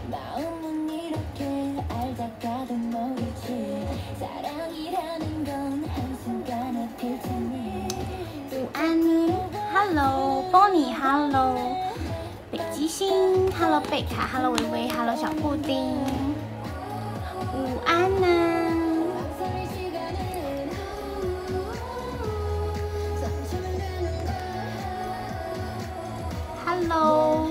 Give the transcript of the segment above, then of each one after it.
午安，Hello Bonnie，Hello 北极星 ，Hello 贝卡，Hello 微微，Hello 小布丁，午安呢。Hello，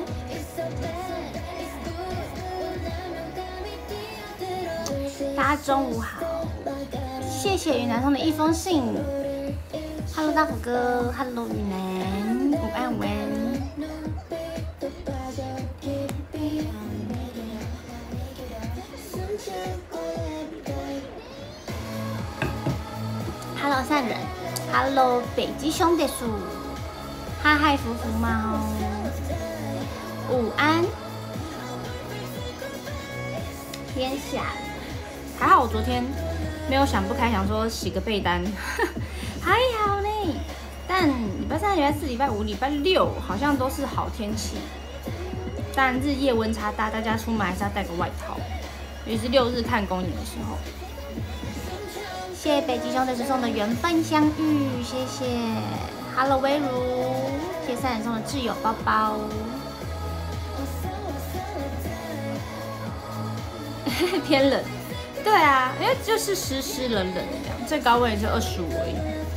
大家中午好，谢谢云南送的一封信。Hello 大虎哥 ，Hello 云南，午安午安。Hello 善人 ，Hello 北极兄弟鼠。嗨，福福猫，午安。天下还好，我昨天没有想不开，想说洗个被单，还好呢。但礼拜三、礼拜四、礼拜五、礼拜六好像都是好天气，但日夜温差大，大家出门还是要带个外套，尤其是6日看公演的时候。谢谢北极兄弟送的缘分相遇，谢谢。Hello 微如，谢谢善人送的挚友包包。偏冷，对啊，因为就是湿冷这样，最高温也就25而已。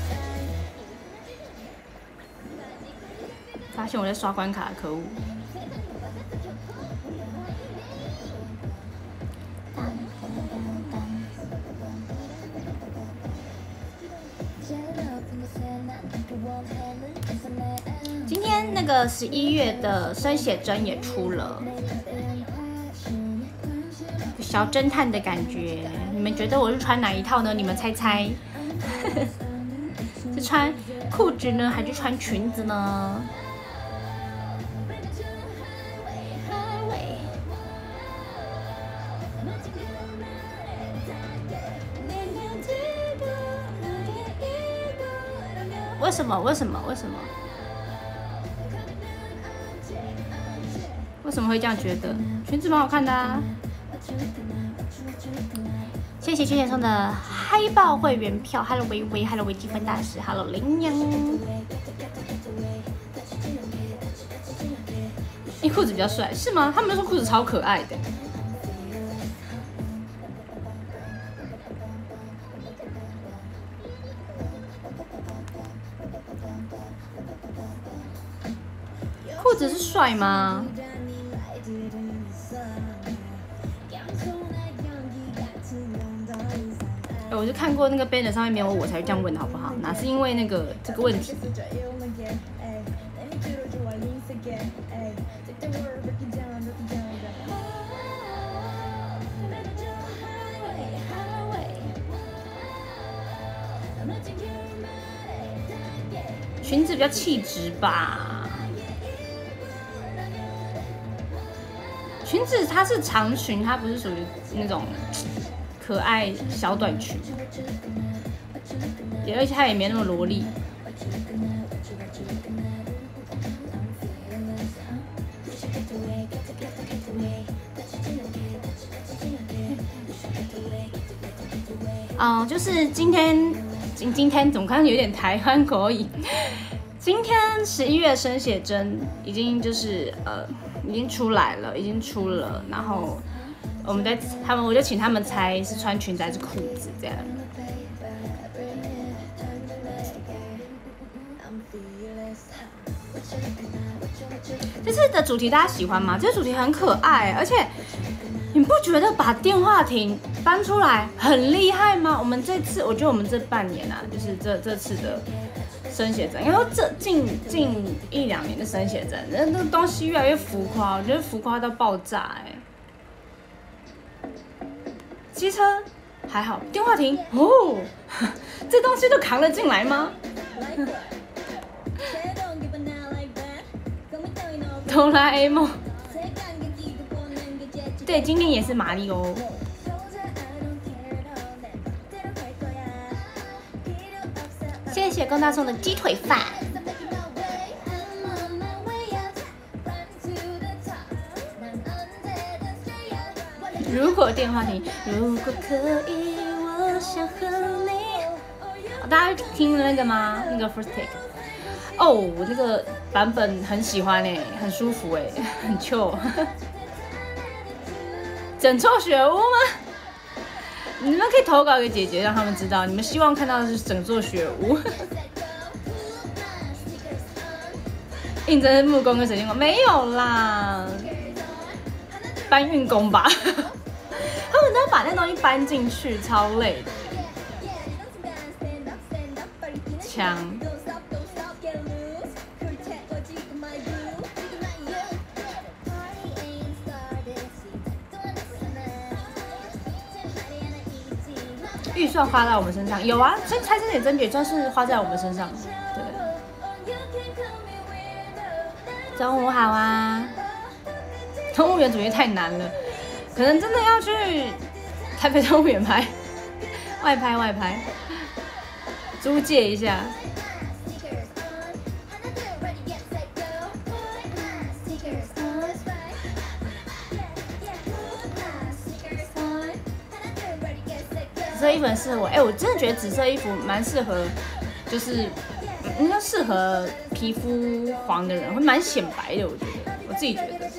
发现我在刷关卡，可恶。今天那个11月的生写真也出了，小侦探的感觉。你们觉得我是穿哪一套呢？你们猜猜，是穿裤子呢，还是穿裙子呢？为什么？为什么会这样觉得？裙子蛮好看的啊！谢谢圈送的嗨爆会员票 ，Hello 微微 ，Hello 微积分大师 ，Hello 羚羊。你裤子比较帅是吗？他们都说裤子超可爱的。裤子是帅吗？我就看过那个 banner 上面没有我才会这样问，好不好？哪是因为那个这个问题？裙子比较气质吧。裙子它是长裙，它不是属于那种可爱小短裙，而且它也没那么萝莉。就是今天怎么看有点台湾口音？今天11月生写真已经就是已经出来了，已经出了，然后我就请他们猜是穿裙子还是裤子这样。这次的主题大家喜欢吗？这个主题很可爱，而且你不觉得把电话亭搬出来很厉害吗？我觉得我们这半年啊，就是这次的生写真，然后这近1-2年的生写真，那东西越来越浮夸，我觉得浮夸到爆炸机车还好，电话亭哦，这东西都扛了进来吗？哆啦 A 梦，对，今天也是马里欧。谢谢龚大送的鸡腿饭。 如果电话亭，如果可以，我想和你。大家听那个吗？那个 First Take。哦，我那个版本很喜欢哎，很舒服哎，很 chill。整错雪屋吗？你们可以投稿给姐姐，让他们知道你们希望看到的是整座雪屋。应征是木工跟水晶工，没有啦，搬运工吧。他们都要把那东西搬进去，超累的。枪。预算花在我们身上，有啊，所以拆这点真别算是花在我们身上，对。中午好啊！动物园主题太难了，可能真的要去台北动物园拍，外拍，租借一下。紫色衣服很适合我，我真的觉得紫色衣服蛮适合，就是应该适合皮肤黄的人，会蛮显白的，我自己觉得。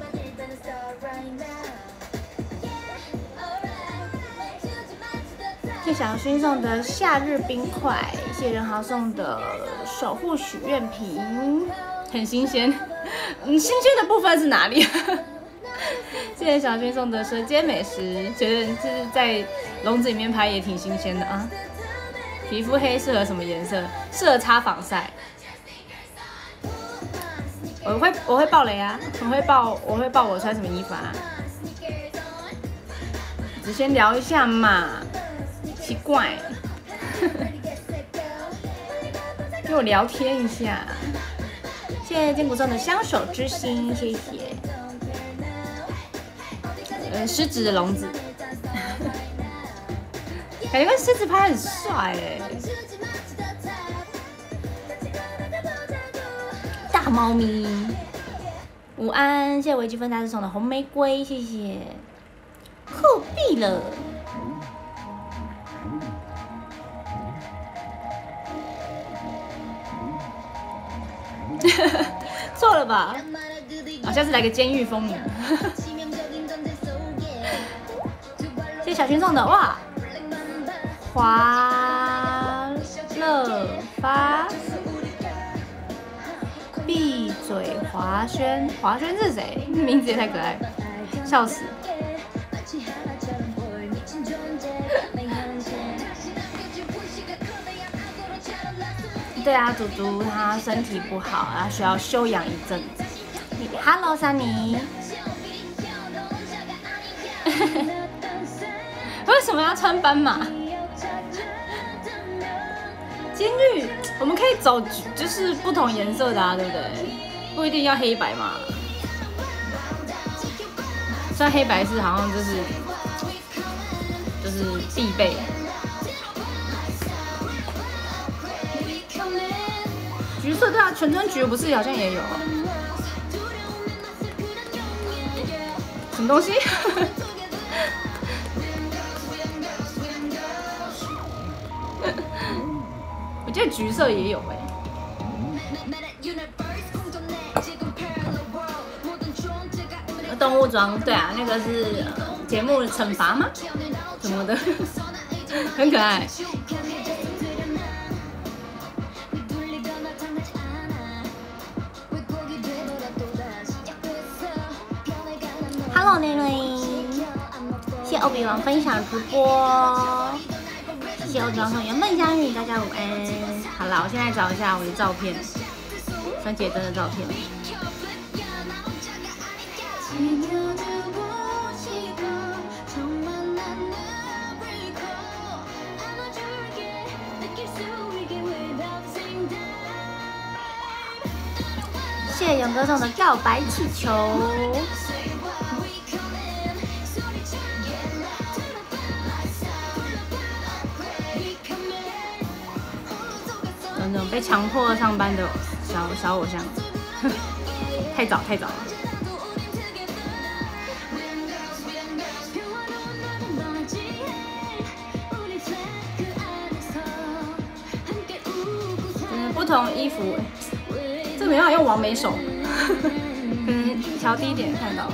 谢小薰送的夏日冰块，谢任豪送的守护许愿瓶，很新鲜。新鲜的部分是哪里？谢谢小薰送的舌尖美食，觉得就是在笼子里面拍也挺新鲜的啊。皮肤黑适合什么颜色？适合擦防晒。我会爆雷啊！我会爆我穿什么衣服啊？只先聊一下嘛，奇怪，跟我聊天一下。谢谢坚果送的相守之心，谢谢。狮子的笼子，感觉跟狮子拍很帅哎。大猫咪，午安，谢谢微积分大师送的红玫瑰，谢谢。酷毙了！错了吧？好，下次来个监狱风云。谢谢小薰送的哇，华乐发，闭嘴华轩，华轩是谁？名字也太可爱，笑死。对啊，祖祖他身体不好，然后需要休养一阵子。Hello， 珊妮。为什么要穿斑马？监狱我们可以走就是不同颜色的啊，对不对？不一定要黑白嘛。虽然黑白是好像就是必备。橘色对啊，纯橙橘不是好像也有？什么东西？我记得橘色也有动物装，对啊，那个是节目的惩罚吗？什么的，很可爱。Hello， 内内，谢谢欧比王分享直播，谢谢欧比王送原本相遇，大家午安。好了，我现在找一下我的照片，三姐真的照片。谢谢勇哥送的告白气球。有那种被强迫上班的小偶像，太早了。 同衣服，这个没办法用完美手，可能调低一点看到吗？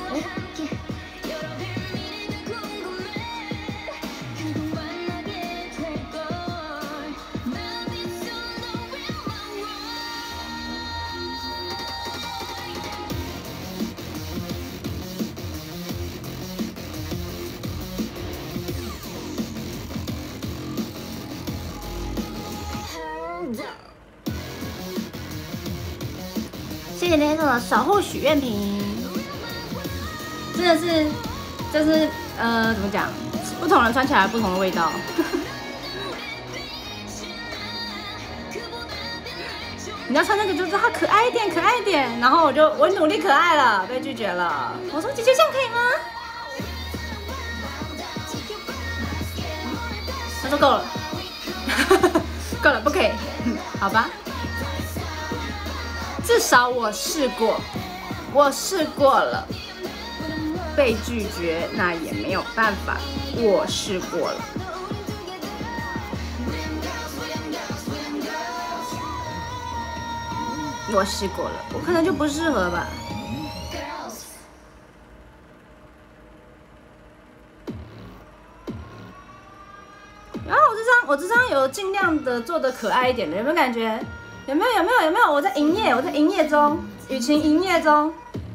谢谢那种的守护许愿瓶，真的是，就是怎么讲，不同人穿起来有不同的味道。你要穿那个就说它可爱一点，可爱一点，然后我努力可爱了，被拒绝了。我说姐姐这样可以吗？他说够了，够了，不可以，好吧。至少我试过，我试过了，被拒绝那也没有办法，我试过了。我试过了，我可能就不适合吧。然后我这张有尽量的做的可爱一点的，有没有感觉？有没有？我在营业中，雨晴营业中。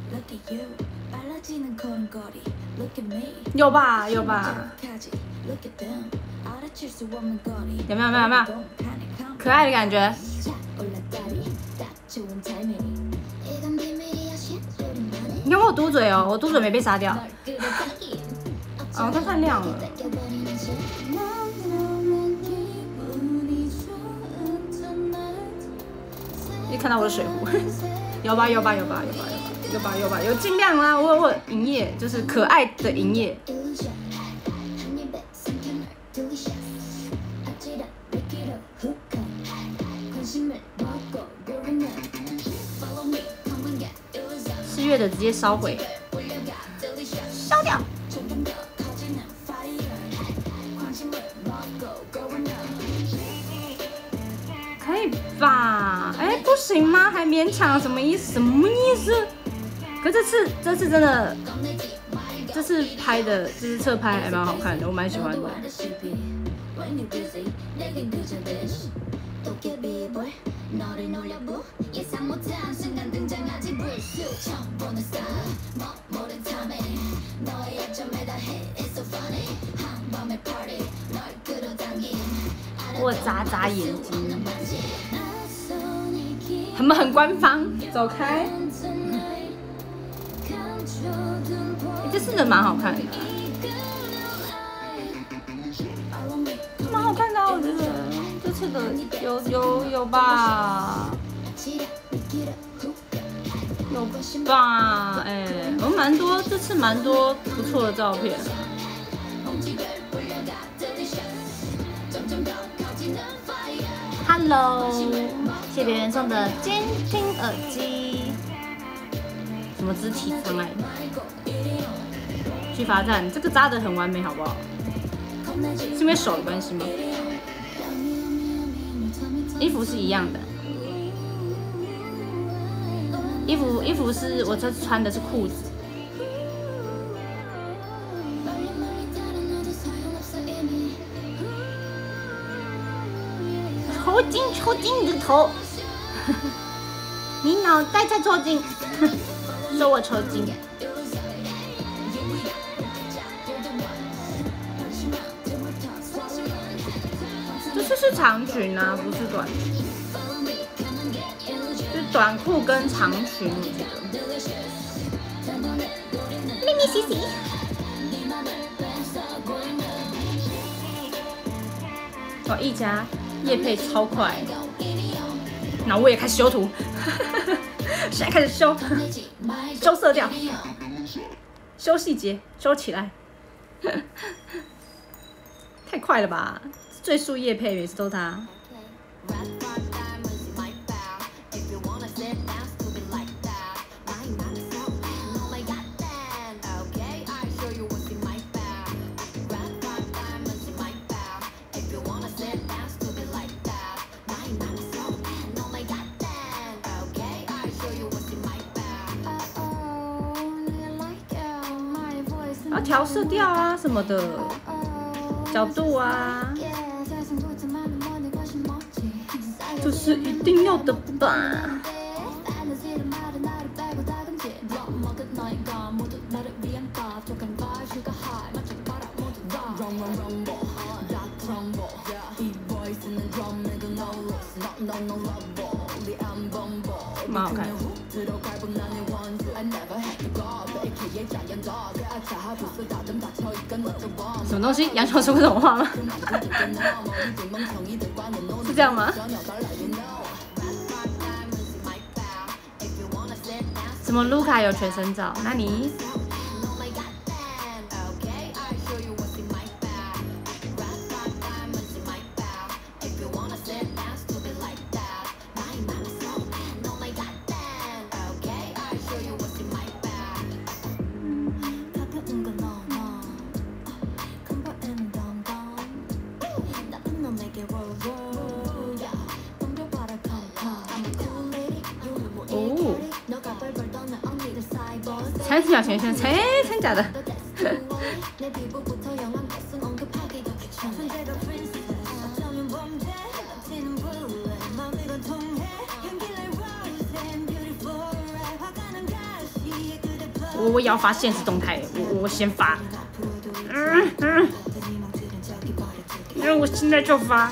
有吧？有没有？可爱的感觉。你看我有嘟嘴哦，我嘟嘴没被杀掉。哦，它太亮了。你看到我的水壶，有吧？有尽量啦，我营业就是可爱的营业。4月的直接烧毁，烧掉。可以吧？哎，不行吗？还勉强？什么意思？可这次真的，这次拍的，就是侧拍还蛮好看的，我蛮喜欢的。我眨眼睛，他们很官方，走开。这次的蛮好看的，蛮好看的，我觉得这次的有吧，有吧，哎，我蛮多，这次蛮多不错的照片。Hello， 谢谢别人送的监听耳机。什么肢体障碍？去罚站，这个扎得很完美，好不好？是因为手的关系吗？衣服是一样的，衣服是我这次穿的是裤子。抽筋你的头，你脑袋在抽筋，说我抽筋。这次是长裙啊，不是短裙，是短裤跟长裙，我记得。咪咪洗洗。哇，一家业配超快，那我也开始修图，现在开始修色调，修细节，修起来，太快了吧！最速业配每次都他。 要调色调啊什么的，角度啊，这是一定要的吧？蛮好看。什么东西？杨球说过这种话吗？是这样吗？什么卢卡有全身照？那你？30秒前先，真假的？我也要发现实动态，我先发。我现在就发。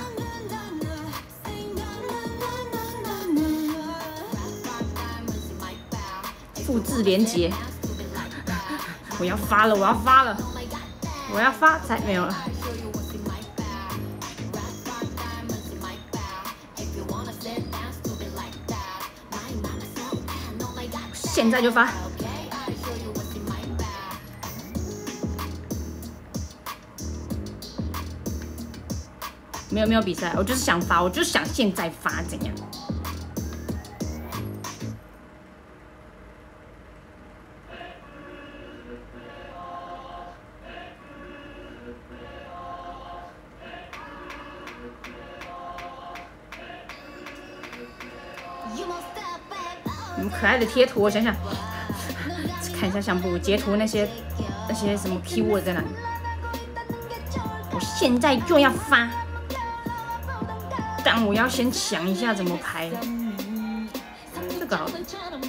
复制连结。我要发了，我要发了，我要发才没有了。现在就发。没有比赛，我就是想发，我就是想现在发，怎样？可爱的贴图，我想想，看一下相簿，截图那些什么 keyword 在哪里？我现在就要发，但我要先想一下怎么拍。这个好了。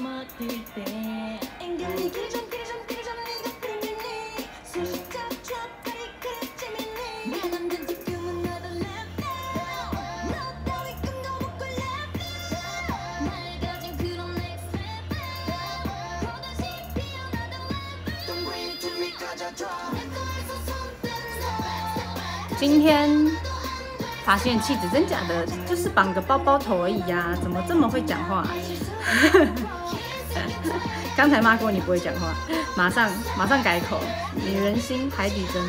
今天发现气质真假的，就是绑个包包头而已呀、怎么这么会讲话？刚才骂过你不会讲话，马上改口。女人心海底针。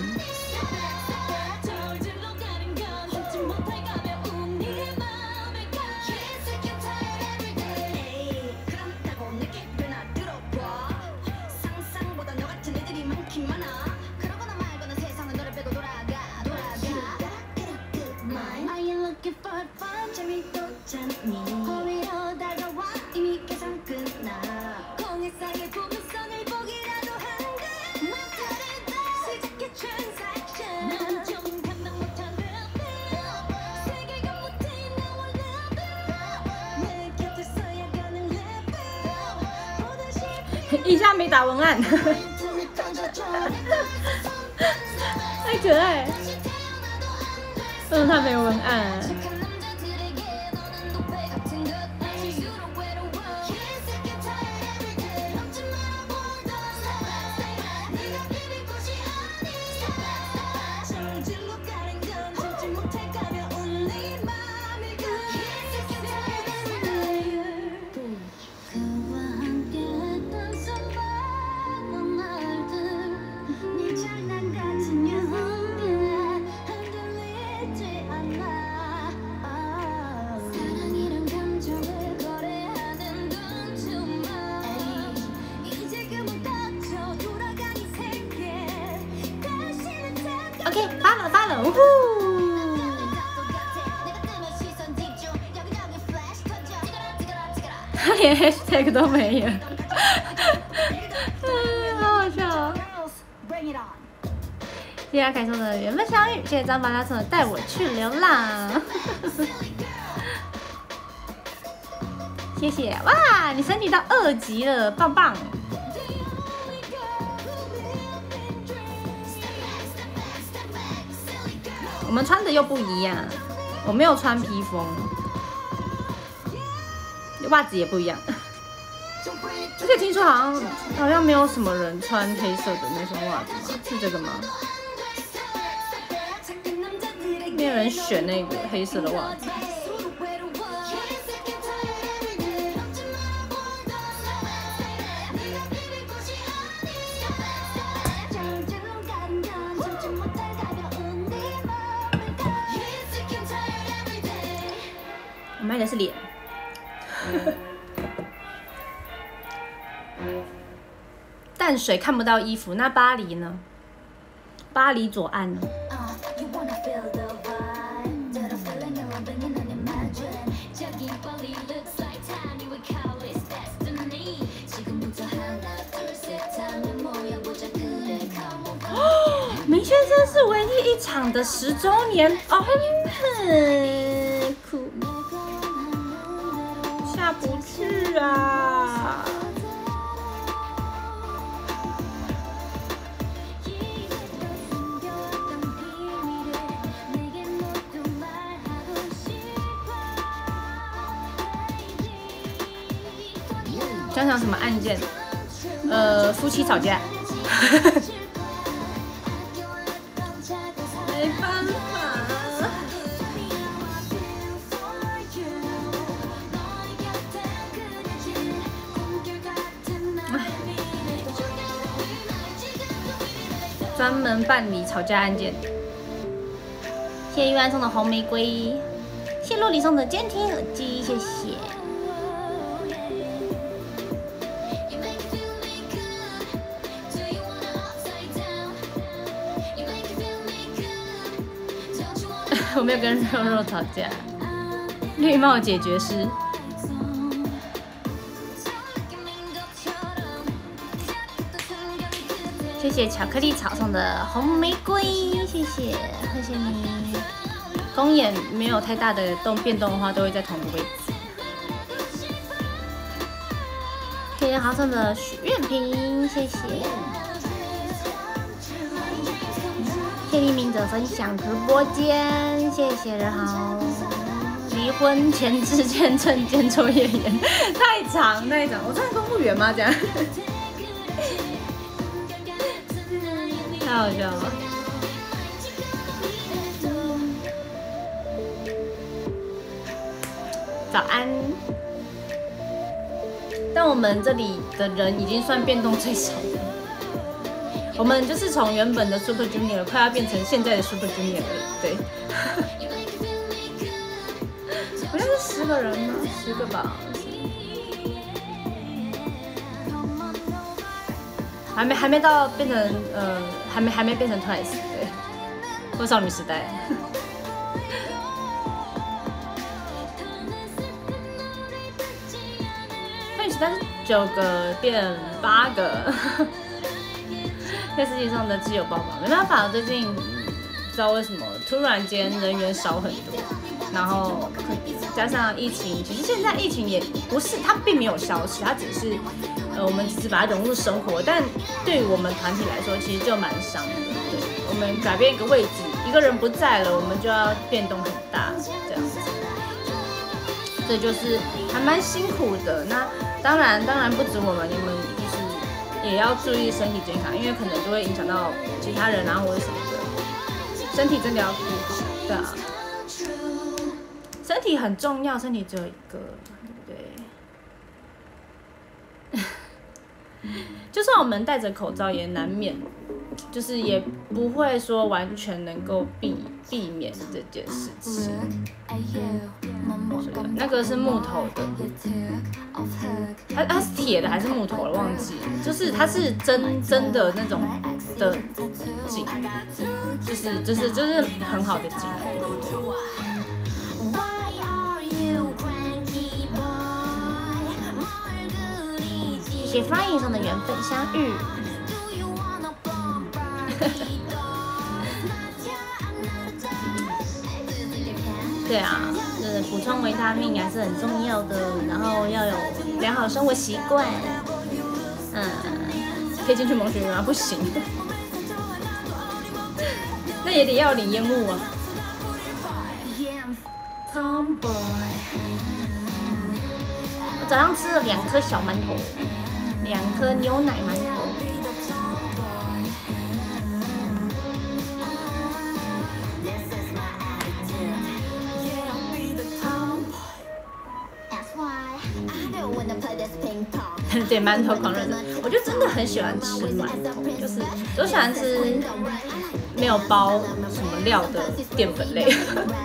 一下没打文案，太可爱。为什么他没有文案？OK， 发了，呜呼！他连 hashtag 都没有，好好笑哦。 谢谢阿凯送的缘分相遇，谢谢张巴拉送的带我去流浪。谢谢哇，你升级到2级了，棒棒！我们穿的又不一样，我没有穿披风，袜子也不一样。而且听说好像没有什么人穿黑色的那双袜子吗？是这个吗？没有人选那个黑色的袜子。我卖的是脸。淡水看不到衣服，那巴黎呢？巴黎左岸呢？明先生是唯一一场的10周年哦，很酷，下不去啊！讲讲什么案件？夫妻吵架。没办法。专门办理吵架案件。谢谢玉安送的红玫瑰，谢洛里送的监听耳机，谢谢。我没有跟肉肉吵架，绿帽解决师。谢谢巧克力草送的红玫瑰，谢谢，谢谢你。公眼没有太大的变动的话，都会在同一个位置。谢谢豪送的许愿瓶，谢谢。谢谢明哲分享直播间，谢谢人豪。离婚前之前趁间抽夜烟，太长太长，我算公务员吗？这样，太好笑了。早安。但我们这里的人已经算变动最少的。我们就是从原本的 Super Junior 快要变成现在的 Super Junior 了，对。好像是10个人吗？10个吧。还没到变成还没变成 Twice 对，或少女时代。少女时代是9个变8个。在世界上的自由爆发，没办法，最近不知道为什么突然间人员少很多，然后加上疫情，其实现在疫情也不是，它并没有消失，它只是我们只是把它融入生活，但对于我们团体来说，其实就蛮伤的。对，我们改变一个位置，一个人不在了，我们就要变动很大，这样子，这就是还蛮辛苦的。那当然不止我们，你们就是也要注意身体健康，因为可能就会影响到其他人啊或者什么的，身体真的要顾好，对啊，身体很重要，身体只有一个，对不对？就算我们戴着口罩，也难免，就是也不会说完全能够避免这件事情。那个是木头的，它是铁的还是木头了？忘记了，就是它是真的那种的颈，就是很好的颈。谢谢 Flying 上的缘分相遇。 对啊，补充维他命还是很重要的，然后要有良好生活习惯。可以进去萌学园吗？不行，那也得要领烟雾啊。我早上吃了2颗小馒头，2颗牛奶馒头。对，馒头狂热者，我就真的很喜欢吃馒头，就是我喜欢吃没有包什么料的淀粉类，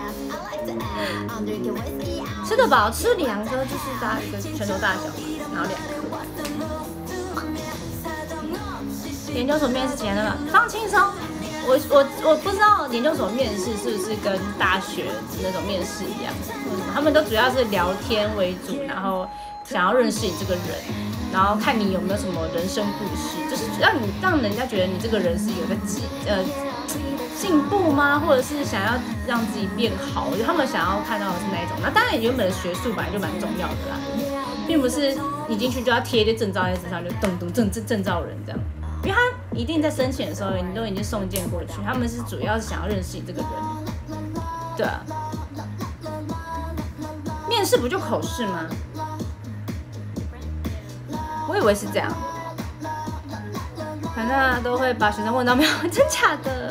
吃得饱，吃2颗就是大一个拳头大小嘛，然后2颗。研究所面试前的放轻松，我不知道研究所面试是不是跟大学那种面试一样，他们都主要是聊天为主，然后想要认识你这个人，然后看你有没有什么人生故事，就是让人家觉得你这个人是有个进步吗？或者是想要让自己变好？我觉得他们想要看到的是那一种。那当然，原本的学术本来就蛮重要的啦，并不是你进去就要贴一些证照在纸上，就证照人这样。因为他一定在申请的时候，你都已经送件过去，他们是主要是想要认识你这个人，对啊。面试不就口试吗？我以为是这样，反正都会把学生问到没有，真假的。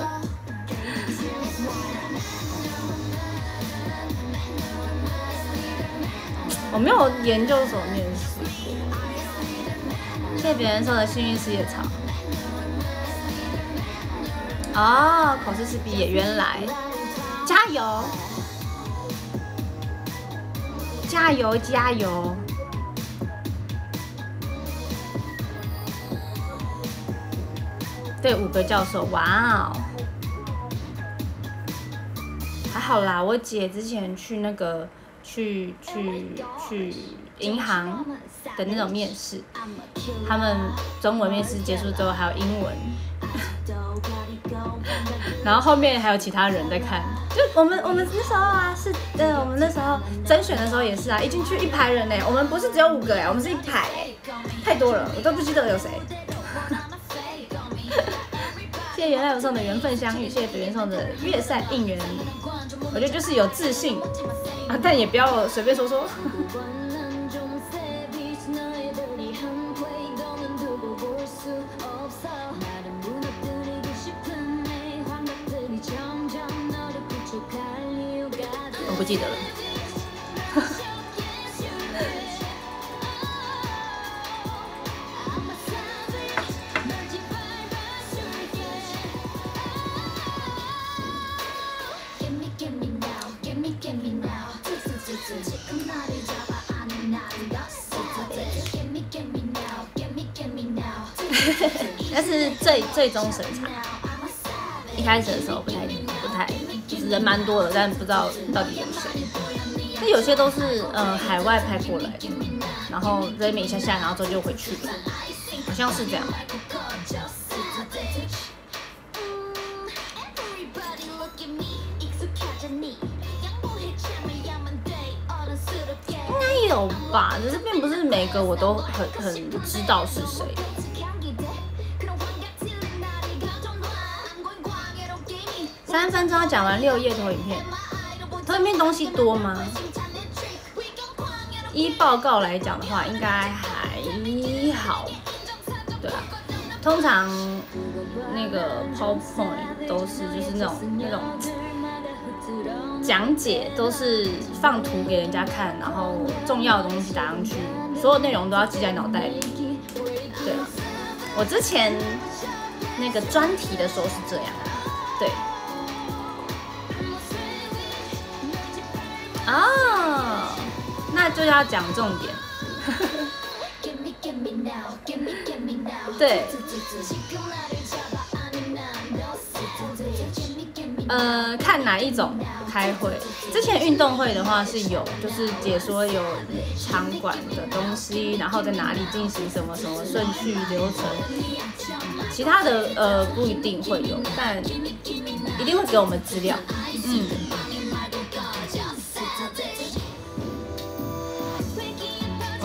我没有研究所面试过，谢谢别人送的幸运事业草。哦，口试是毕业，原来，加油，加油，加油！对，5个教授，哇哦，还好啦。我姐之前去那个去银行的那种面试，他们中文面试结束之后还有英文。然后后面还有其他人在看，就我们那时候啊，我们那时候甄选的时候也是啊，一进去1排人呢，我们不是只有5个哎，我们是1排哎，太多了，我都不记得有谁。谢谢原来有送的缘分相遇，谢谢北原送的月赛应援，我觉得就是有自信啊，但也不要随便说说。我不记得了。但是最终审查，一开始的时候不太，就是人蛮多的，但不知道到底有谁。那有些都是海外派过来的，然后在那边一下下，然后之后就回去了，好像是这样。应该有吧，只是并不是每个我都很知道是谁。3分钟要讲完6页投影片，投影片东西多吗？依报告来讲的话，应该还好。对啊，通常那个 PowerPoint 都是就是那种讲解都是放图给人家看，然后重要的东西打上去，所有内容都要记在脑袋里。对，我之前那个专题的时候是这样，对。哦，那就要讲重点。对，看哪一种开会。之前运动会的话是有，就是解说有场馆的东西，然后在哪里进行什么顺序流程。其他的不一定会有，但一定会给我们资料。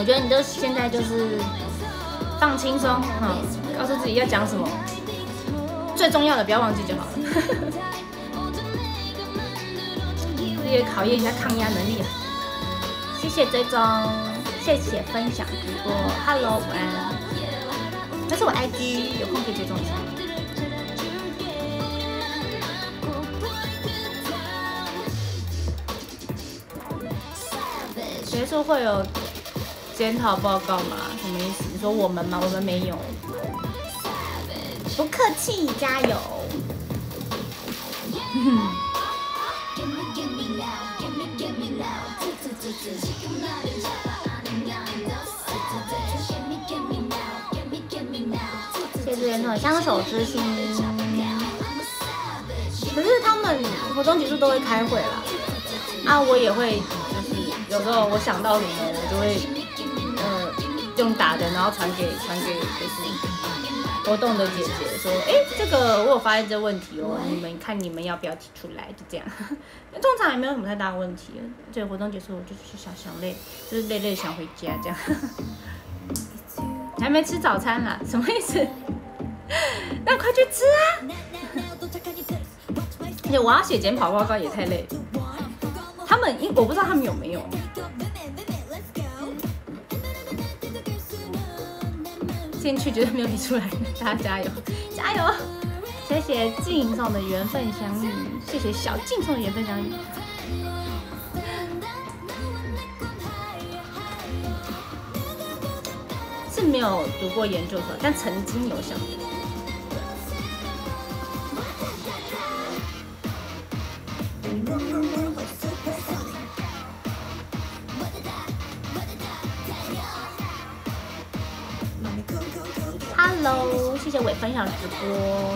我觉得你就现在就是放轻松，告诉自己要讲什么，最重要的不要忘记就好了。也考验一下抗压能力啊！谢谢追踪，谢谢分享直播 ，Hello 晚安，这是我 IG， 有空可以追踪一下。学术会有检讨报告吗？什么意思？你说我们吗？我们没有。不客气，加油。谢谢那种相守之心。可是他们活动结束都会开会啦，啊，我也会，就是有时候我想到什么，我就会用打的，然后传给就是活动的姐姐说，这个我有发现这问题哦，你们看你们要不要提出来？就这样，通常也没有什么太大的问题。这个活动结束我就去想累，就是累想回家这样。还没吃早餐啦，什么意思？那快去吃啊！而且我要写检讨报告也太累了。他们我不知道他们有没有。进去绝对没有提出来，大家加油加油！谢谢静送的缘分相遇，谢谢小静送的缘分相遇。是没有读过研究所，但曾经有想过。Hello， 谢谢伟分享直播。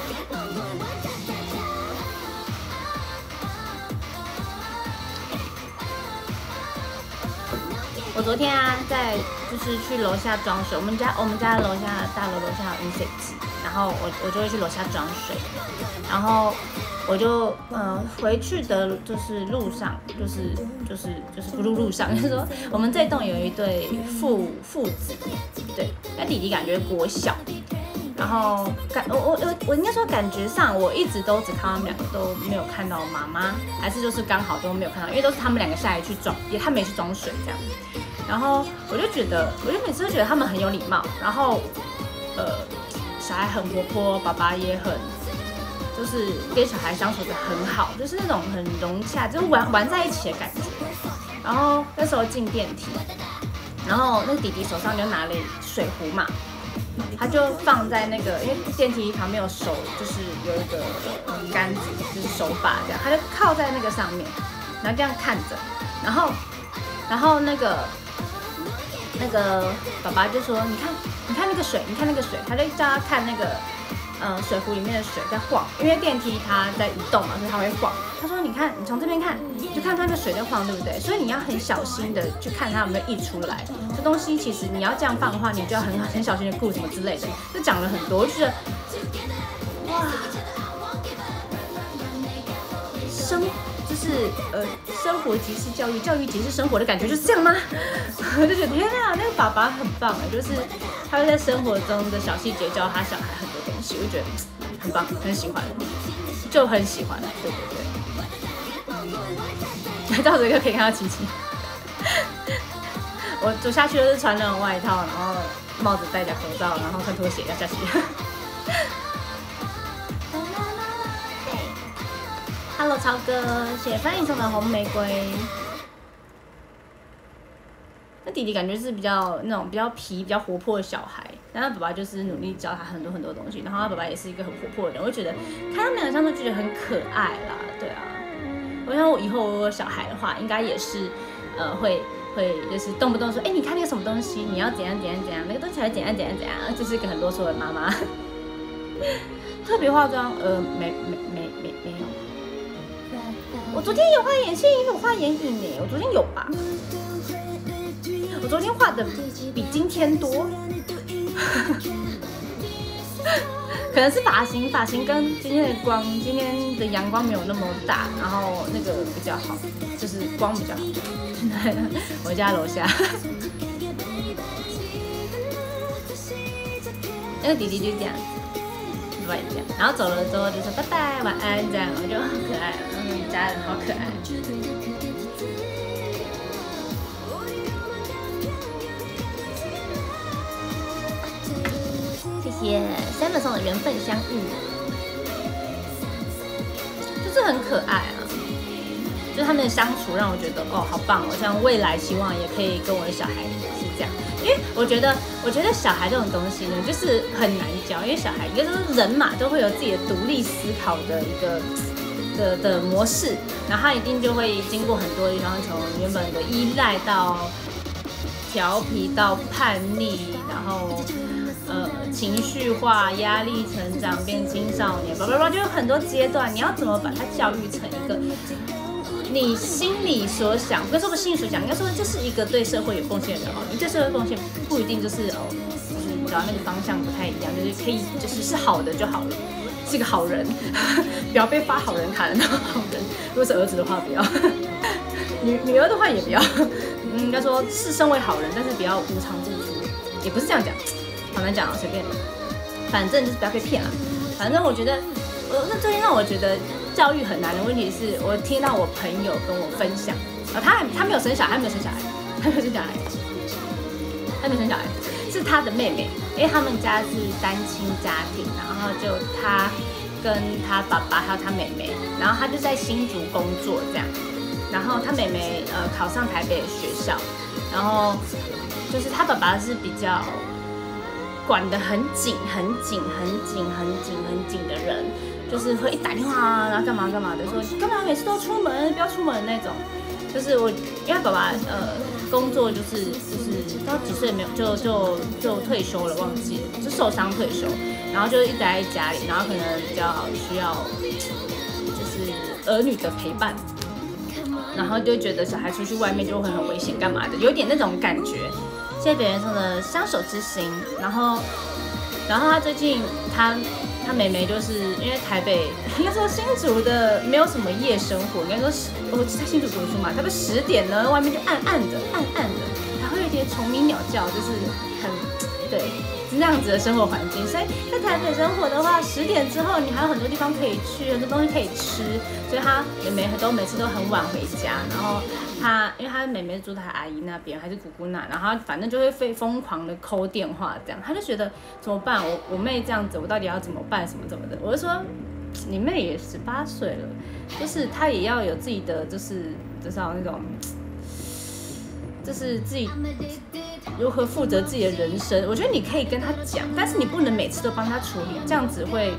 我昨天啊，就是去楼下装水，我们家楼下大楼楼下有饮水机，然后我就会去楼下装水，然后我就回去的就是路上，就是不路上，就是说我们这栋有一对父子，对，那弟弟感觉国小，然后我应该说感觉上我一直都只看到他们两个，都没有看到妈妈，还是就是刚好都没有看到，因为都是他们两个下来去装，他们也去装水这样。然后我就每次都觉得他们很有礼貌，然后小孩很活泼，爸爸也很就是跟小孩相处的很好，就是那种很融洽，就是玩在一起的感觉。然后那时候进电梯，然后那个弟弟手上就拿了水壶嘛，他就放在那个，因为电梯旁边有手，就是有一个杆子，就是手把这样，他就靠在那个上面，然后这样看着，然后那个爸爸就说：“你看那个水，你看那个水。”他就叫他看那个水壶里面的水在晃，因为电梯它在移动嘛，所以它会晃。他说：“你看，你从这边看，你就看它那个水在晃，对不对？所以你要很小心的去看它有没有溢出来。这东西其实你要这样放的话，你就要很小心的顾什么之类的。”就讲了很多，我就觉得哇，就是生活即是教育，教育即是生活的感觉，就是这样吗？我就觉得天啊，那个爸爸很棒哎，就是他会在生活中的小细节教他小孩很多东西，我就觉得很棒，很喜欢，就很喜欢，对。到这个可以看到琪琪，我走下去就是穿那种外套，然后帽子戴着口罩，然后穿拖鞋要下去。Hello， 超哥，谢谢翻译送的红玫瑰。那弟弟感觉是比较那种比较皮、比较活泼的小孩，然后他爸爸就是努力教他很多东西，然后他爸爸也是一个很活泼的人，我就觉得看他们两个相处，觉得很可爱啦，对啊。我想我以后我有小孩的话，应该也是会就是动不动说，你看那个什么东西，你要怎样，那个东西才会怎样，就是一个很啰嗦的妈妈。特别化妆，没有。我昨天有画眼线，有画眼影呢。我昨天有吧？我昨天画的比今天多，可能是发型跟今天的光，今天的阳光没有那么大，然后那个比较好，就是光比较好。我家楼下， 那个弟弟就这样子，乱讲，然后走了之后就说拜拜晚安这样，我就好可爱，家人好可爱。谢谢 Simon 送的缘分相遇，就是很可爱啊。就是他们的相处让我觉得哦，好棒哦！像未来希望也可以跟我的小孩是这样，因为我觉得小孩这种东西呢，就是很难教，因为小孩应该说人嘛，都会有自己的独立思考的一个的模式，然后他一定就会经过很多地方，从原本的依赖到调皮到叛逆，然后情绪化、压力成长变青少年，叭叭叭，就有很多阶段，你要怎么把它教育成一个你心里所想，不是说不心里所想，应该说这是一个对社会有贡献的人哦。你对社会贡献不一定就是就是你知道那个方向不太一样，就是可以是好的就好了，是个好人，不要被发好人卡的那种好人。如果是儿子的话不要，女儿的话也不要。应该说是身为好人，但是不要无偿付出，也不是这样讲，好难讲啊，随便。反正就是不要被骗了。反正我觉得，那最近让我觉得教育很难的问题是，我听到我朋友跟我分享，他没有生小孩，是他的妹妹，因为他们家是单亲家庭，然后就他跟他爸爸还有他妹妹，然后他就在新竹工作这样，然后他妹妹考上台北的学校，然后就是他爸爸是比较管得很紧的人。就是会一打电话啊，然后干嘛的，说干嘛每次都出门，不要出门那种。就是我，因为爸爸工作就是到几岁没有就退休了，忘记了，就受伤退休，然后就一直在家里，然后可能比较需要就是儿女的陪伴，然后就觉得小孩出去外面就会很危险，干嘛的，有点那种感觉。谢谢别人送的相守之心，然后他最近他妹妹就是因为台北应该说新竹的没有什么夜生活，应该说我在新竹读书嘛，台北10点呢外面就暗暗的，还会有一些虫鸣鸟叫，就是很对是那样子的生活环境。所以在台北生活的话，10点之后你还有很多地方可以去，很多东西可以吃，所以他妹妹每次都很晚回家，然后因为他妹妹住在阿姨那边还是姑姑那，然后反正就会疯狂的扣电话这样，他就觉得怎么办？我妹这样子，我到底要怎么办？什么的？我就说，你妹也18岁了，就是她也要有自己的，就是要那种，就是自己如何负责自己的人生。我觉得你可以跟她讲，但是你不能每次都帮她处理，这样子会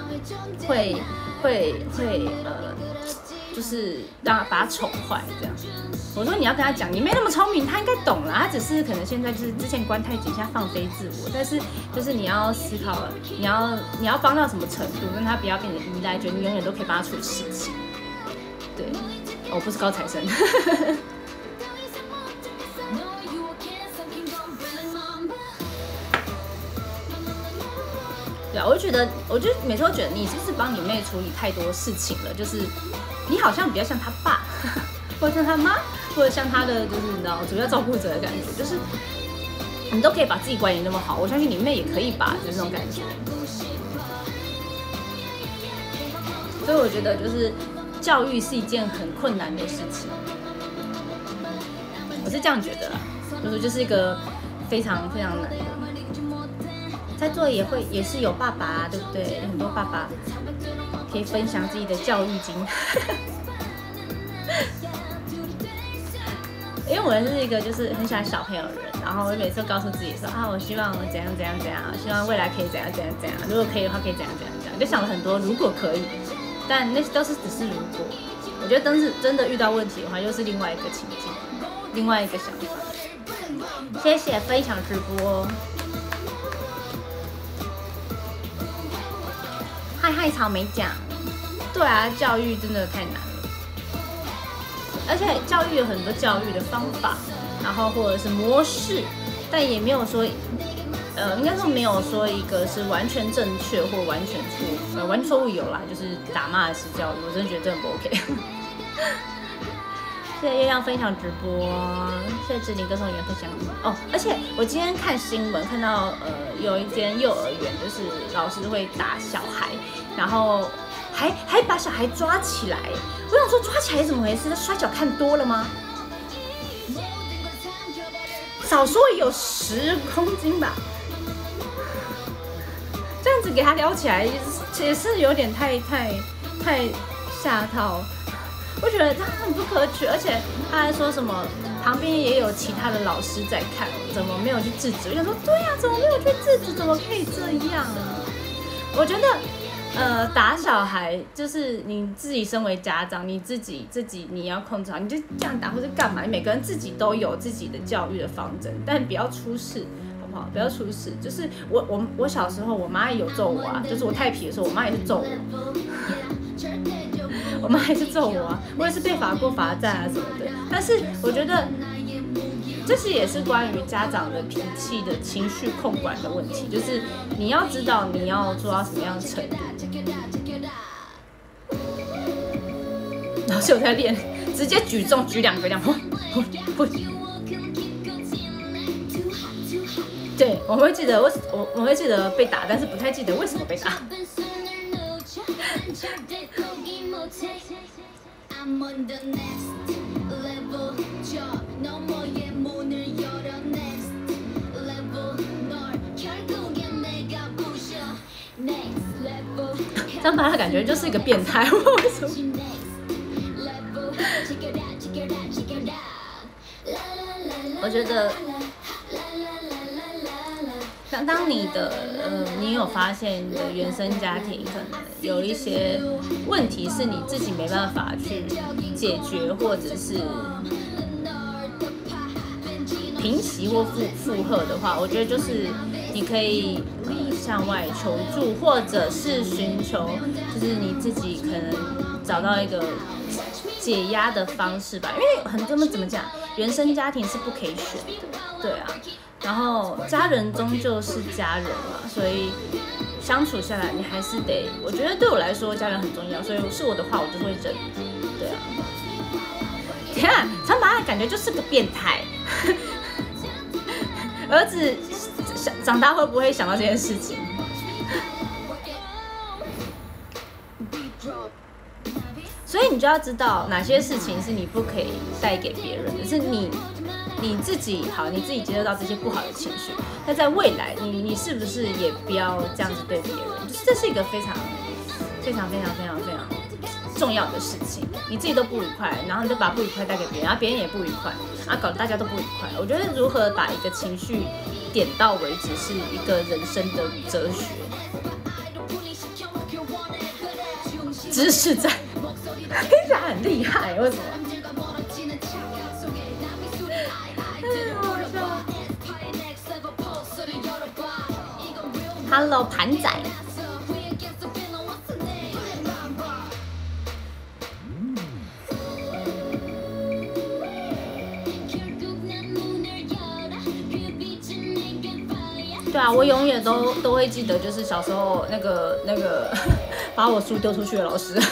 就是把他宠坏这样。我说你要跟他讲，你没那么聪明，他应该懂啦。他只是可能现在就是之前关太紧，现在放飞自我。但是就是你要思考，你要帮到什么程度，让他不要变得依赖，觉得你永远都可以帮他处理事情。对，我不是高材生。对啊，我就每次都觉得你是不是帮你妹处理太多事情了？就是你好像比较像他爸，或者像他妈，或者像他的就是你知道主要照顾者的感觉，就是你都可以把自己管理那么好，我相信你妹也可以吧，就是这种感觉。所以我觉得就是教育是一件很困难的事情，我是这样觉得啦，就是一个非常非常难的。在座也是有爸爸啊，对不对？很多爸爸可以分享自己的教育经。因为我是一个就是很喜欢小朋友的人，然后我每次都告诉自己说我希望我怎样，希望未来可以怎样，如果可以的话可以怎样，就想了很多如果可以，但那都是只是如果。我觉得真的遇到问题的话，又是另外一个情境，另外一个想法。谢谢分享直播。嗨，草莓酱，对啊，教育真的太难了，而且教育有很多教育的方法，然后或者是模式，但也没有说，应该说没有说一个是完全正确或完全错误，完全错误有啦，就是打骂式教育，我真的觉得这很不 OK。 谢谢月亮分享直播，谢谢志玲歌颂员分享哦。而且我今天看新闻看到有一间幼儿园，就是老师会打小孩，然后还把小孩抓起来。我想说抓起来怎么回事？摔跤看多了吗？少说也有10公斤吧。这样子给他撩起来也是有点太下套。我觉得他很不可取，而且他还说什么旁边也有其他的老师在看，怎么没有去制止？我想说，对呀，怎么没有去制止？怎么可以这样呢？我觉得，打小孩就是你自己身为家长，你自己你要控制好，你就这样打或者干嘛？每个人自己都有自己的教育的方针，但不要出事。好不好？不要出事。就是我小时候，我妈也有揍我啊，就是我太皮的时候，我妈也是揍我。我妈也是揍我啊，我也是被罚过罚站啊什么的。但是我觉得，这些也是关于家长的脾气的情绪控管的问题，就是你要知道你要做到什么样的程度。老师有在练，直接举重举2个这样，对，我会记得我会记得被打，但是不太记得为什么被打。张巴拉感觉就是一个变态，为什么？我觉得，当你的你有发现你的原生家庭可能有一些问题是你自己没办法去解决，或者是平息或负荷的话，我觉得就是你可以向外求助，或者是寻求就是你自己可能找到一个解压的方式吧。因为很多人怎么讲，原生家庭是不可以选的，对啊。然后家人终究是家人嘛，所以相处下来你还是得，我觉得对我来说家人很重要，所以是我的话我就会忍，对啊。天啊，长马感觉就是个变态。儿子长大会不会想到这件事情？所以你就要知道哪些事情是你不可以带给别人的，是你自己好，你自己接受到这些不好的情绪。那在未来，你是不是也不要这样子对别人？就是这是一个非常重要的事情。你自己都不愉快，然后你就把不愉快带给别人，然后别人也不愉快，啊，搞得大家都不愉快。我觉得如何把一个情绪点到为止，是一个人生的哲学。知识在，听起来很厉害，为什么？Hello， 盘仔。对啊，我永远都会记得，就是小时候那个把我书丢出去的老师。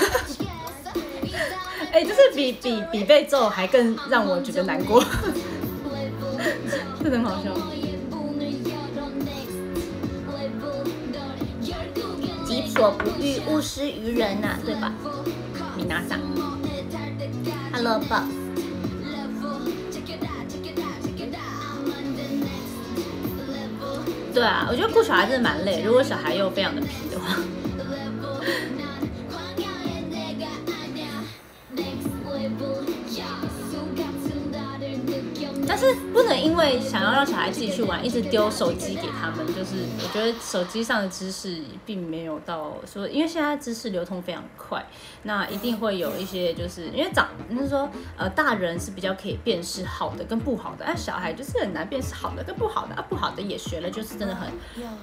哎，就是比被揍还更让我觉得难过，真的很好笑。己所不欲，勿施于人呐，对吧？米娜桑 ，Hello， 宝。对啊，我觉得顾小孩真的蛮累，如果小孩又非常的皮的话。但是不能因为想要让小孩自己去玩，一直丢手机给他们。就是我觉得手机上的知识并没有到说，因为现在知识流通非常快，那一定会有一些，就是因为就是说大人是比较可以辨识好的跟不好的，小孩就是很难辨识好的跟不好的，不好的也学了，就是真的很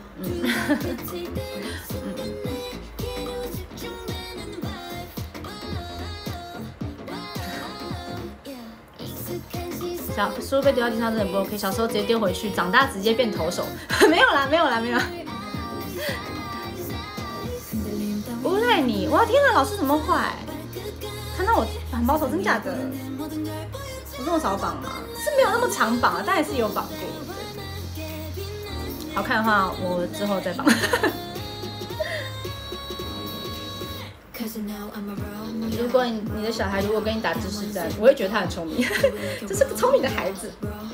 小书被丢到地上真的不 OK， 小时候直接丢回去，长大直接变投手，没有啦。诬赖你，哇天哪，老师怎么坏？ 看到我很保守，真假的？我这么少绑吗？是没有那么长绑啊，但还是有绑过。好看的话，我之后再绑。如果你的小孩如果跟你打知识战，我会觉得他很聪明，这是个聪明的孩子。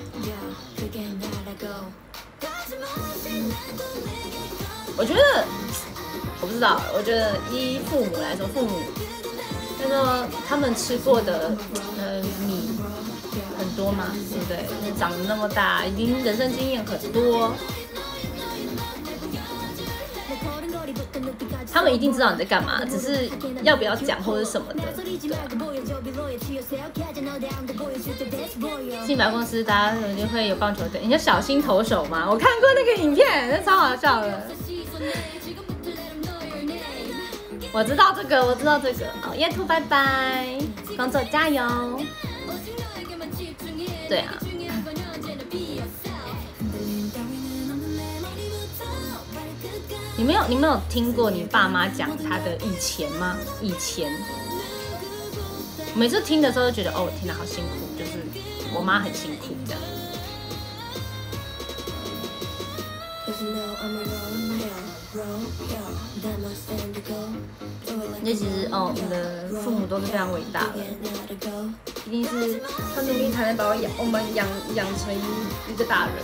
我觉得，我不知道，我觉得依父母来说，父母就说他们吃过的米很多嘛，对不对？长得那么大，已经人生经验很多。他们一定知道你在干嘛，只是要不要讲或者什么的。进百货公司，大家肯定会有棒球队，你叫小心投手吗？我看过那个影片，那超好笑的。我知道这个，我知道这个。哦，叶兔拜拜，工作加油。对啊。你没有听过你爸妈讲他的以前吗？以前，每次听的时候都觉得哦，天哪，好辛苦，就是我妈很辛苦这样。那其实哦，你的父母都是非常伟大的，一定是他努力才能把我们养成一个大人。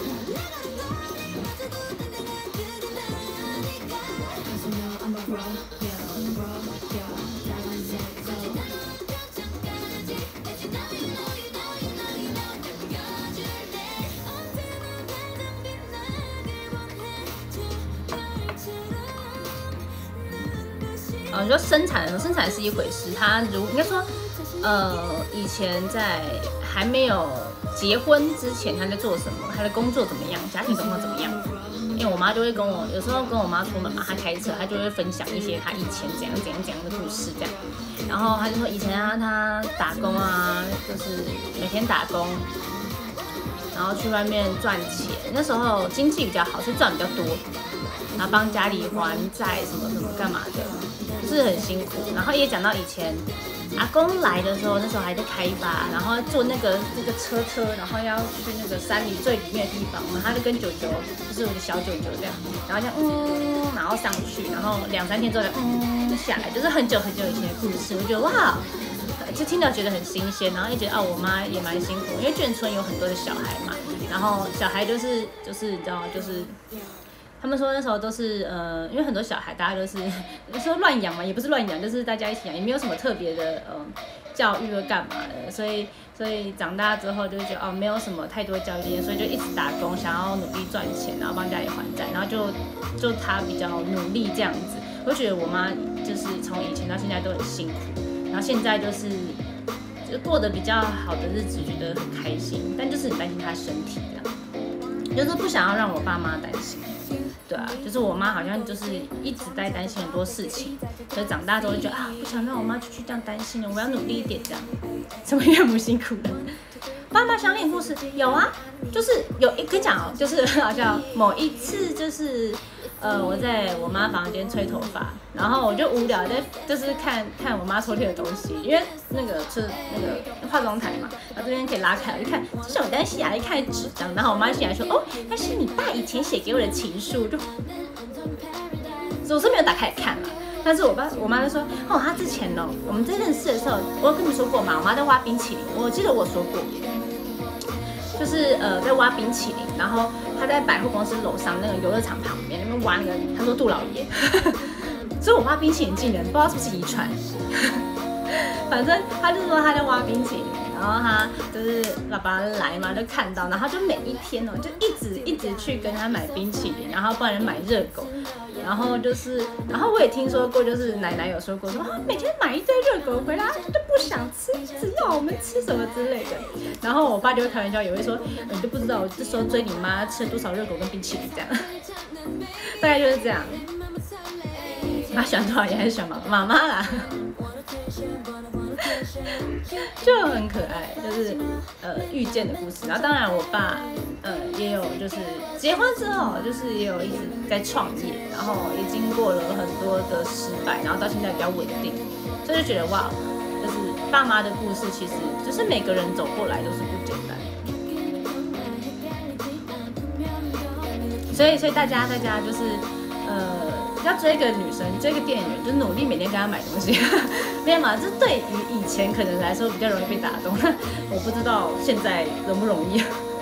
你说生产是一回事，他应该说，以前在还没有结婚之前，他在做什么，他的工作怎么样，家庭状况怎么样？因为我妈就会有时候跟我妈出门嘛，她开车，她就会分享一些她以前怎样的故事这样。然后她就说以前啊，她打工啊，就是每天打工，然后去外面赚钱，那时候经济比较好，所以赚比较多，然后帮家里还债什么干嘛的。是很辛苦，然后也讲到以前阿公来的时候，那时候还在开发，然后坐那个车，然后要去那个山里最里面的地方嘛，他就跟舅舅，就是我的小舅舅这样，然后这样然后上去，然后2-3天之后就下来，就是很久以前的故事，我觉得哇，就听到觉得很新鲜，然后也觉得我妈也蛮辛苦，因为眷村有很多的小孩嘛，然后小孩就是你知道就是。他们说那时候都是因为很多小孩大家都是说乱养嘛，也不是乱养，就是大家一起养，也没有什么特别的教育或干嘛的，所以长大之后就觉得没有什么太多教育理念，所以就一直打工，想要努力赚钱，然后帮家里还债，然后就他比较努力这样子。我觉得我妈就是从以前到现在都很辛苦，然后现在就是过得比较好的日子，觉得很开心，但就是很担心她身体这样，就是不想要让我爸妈担心。对啊，就是我妈好像就是一直在担心很多事情，所以长大之后就觉得不想让我妈继续这样担心了，我要努力一点这样。什么岳母辛苦了？爸妈相恋故事有啊，就是跟你讲就是好像某一次就是我在我妈房间吹头发，然后我就无聊就是看我妈抽屉的东西，因为那个化妆台嘛，然后这边可以拉开，我就看这是我单西雅一看纸张，然后我妈进来说那是你爸以前写给我的情书，我是没有打开来看啦。但是我妈就说他之前我们在认识的时候，我有跟你说过嘛，我妈在挖冰淇淋，我记得我说过，就是在挖冰淇淋，然后她在百货公司楼上那个游乐场旁边那边挖那个，她说杜老爷，所以我挖冰淇淋技能不知道是不是遗传，反正她就说她在挖冰淇淋，然后她就是爸爸来嘛就看到，然后就每一天就一直去跟他买冰淇淋，然后帮人买热狗。然后我也听说过，就是奶奶有说过，说每天买一堆热狗回来，就不想吃，只要我们吃什么之类的。然后我爸就会开玩笑，也会说，你都不知道我这时候追你妈吃了多少热狗跟冰淇淋这样，大概就是这样。他喜欢多少爷还是喜欢妈妈啦？就很可爱，就是遇见的故事。然后当然我爸也有就是结婚之后就是也有一直在创业，然后也经过了很多的失败，然后到现在比较稳定，所以就觉得哇，就就是爸妈的故事，其实就是每个人走过来都是不简单。所以大家就是要追一个女生，追一个店员，就努力每天跟她买东西，没有嘛？这对于以前可能来说比较容易被打动，我不知道现在容不容易。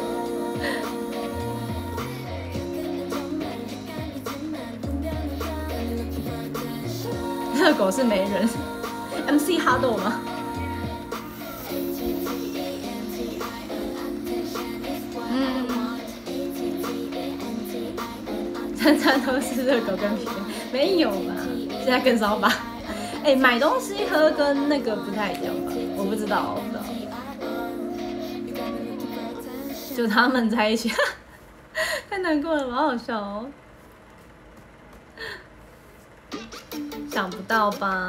热狗是没人 ，MC 哈豆吗？餐餐都是热狗跟皮，没有吧？现在更少吧？哎，买东西喝跟那个不太一样吧？我不知道，就他们在一起，太难过了，好好笑哦。想不到吧？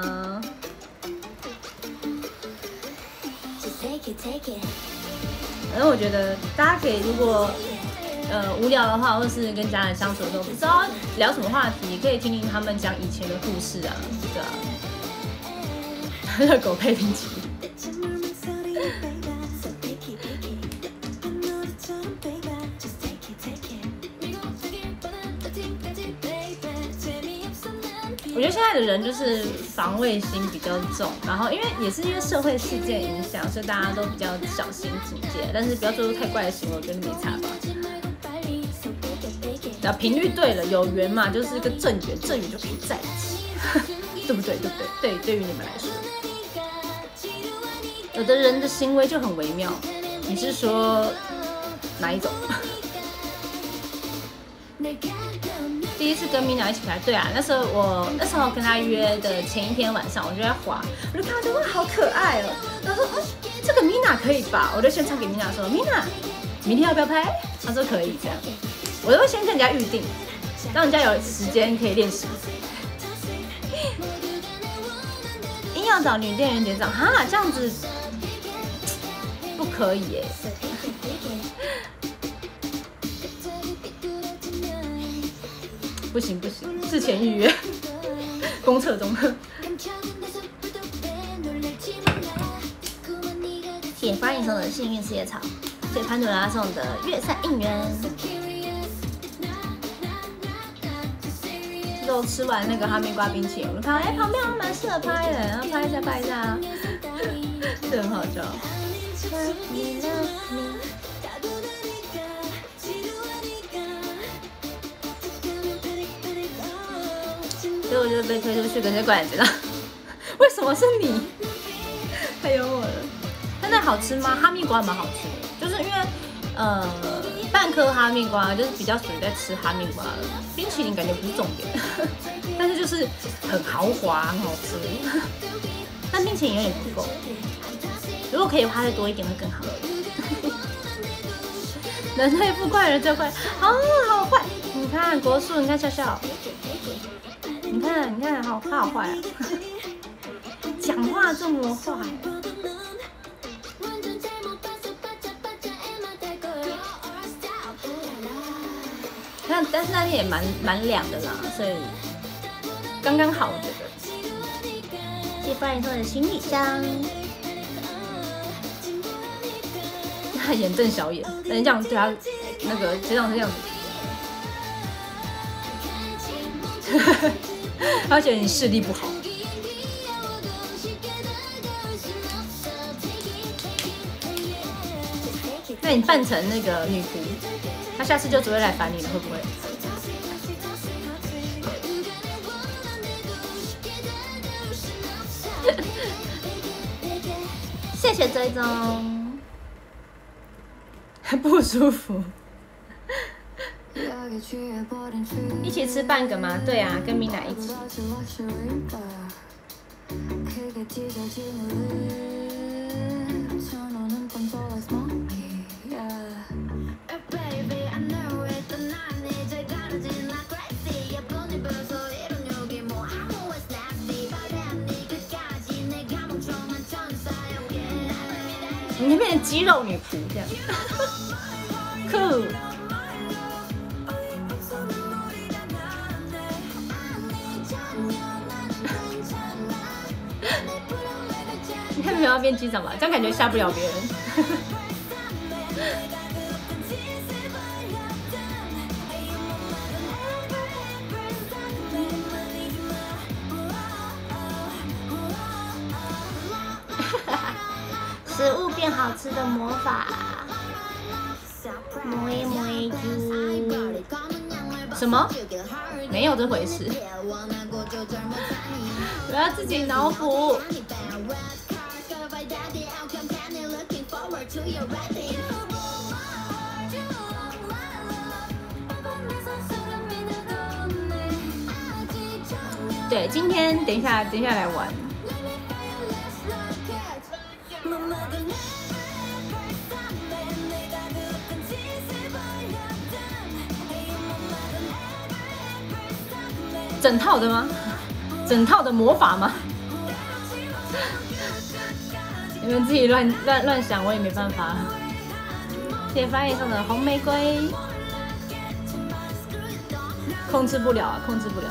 反正我觉得大家可以，如果无聊的话，或是跟家人相处的时候，不知道聊什么话题，可以听听他们讲以前的故事啊，对啊。热狗配冰淇淋。我觉得现在的人就是防卫心比较重，然后因为社会事件影响，所以大家都比较小心警戒，但是不要做出太怪的行为，我觉得没差吧。只要频率对了，有缘嘛，就是个正缘，正缘就可以在一起，对不对？对于你们来说，有的人的行为就很微妙，你是说哪一种？第一次跟 Mina 一起排队啊，那时候跟她约的前一天晚上，我就在滑，我就看到哇好可爱哦，然后说这个 Mina 可以吧？我就先传给 Mina 说 Mina 明天要不要拍？她说可以这样，我都会先跟人家预定，让人家有时间可以练习。硬要找女店员结账哈，这样子不可以耶。不行，事前预约，公测中。谢谢欢迎送的幸运四叶草，谢谢潘朵拉送的月赛应援。都吃完那个哈密瓜冰淇淋，我看旁边好像蛮适合拍的，然后拍一下，这很好笑。所以我就被推出去跟这管子了。为什么是你？太幽默了。但那好吃吗？哈密瓜蛮好吃的，就是因为半颗哈密瓜就是比较属于在吃哈密瓜的，冰淇淋感觉不是重点，但是就是很豪华，很好吃。但冰淇淋有点不够，如果可以的话再多一点会更好。人类不怪人就怪，好坏。你看国树，你看笑笑。你看，他好坏啊！讲话这么坏。但是那天也蛮凉的啦，所以刚刚好，我觉得。谢谢欢迎送的行李箱。他眼瞪小眼，人这样对他那个这样子。他觉得你视力不好。那你扮成那个女仆，他下次就只会来烦你了，会不会？谢谢追踪，不舒服。一起吃半个吗？对啊，跟米娜一起。你变成肌肉女仆这样，酷。 他没有要变机长吧？这样感觉吓不了别人。食物变好吃的魔法，摸一摸一猪。什么？没有这回事。不要自己脑补。对，今天等一下来玩。整套的吗？整套的魔法吗？你们自己乱想，我也没办法。谢谢翻译送的红玫瑰，控制不了啊，控制不了。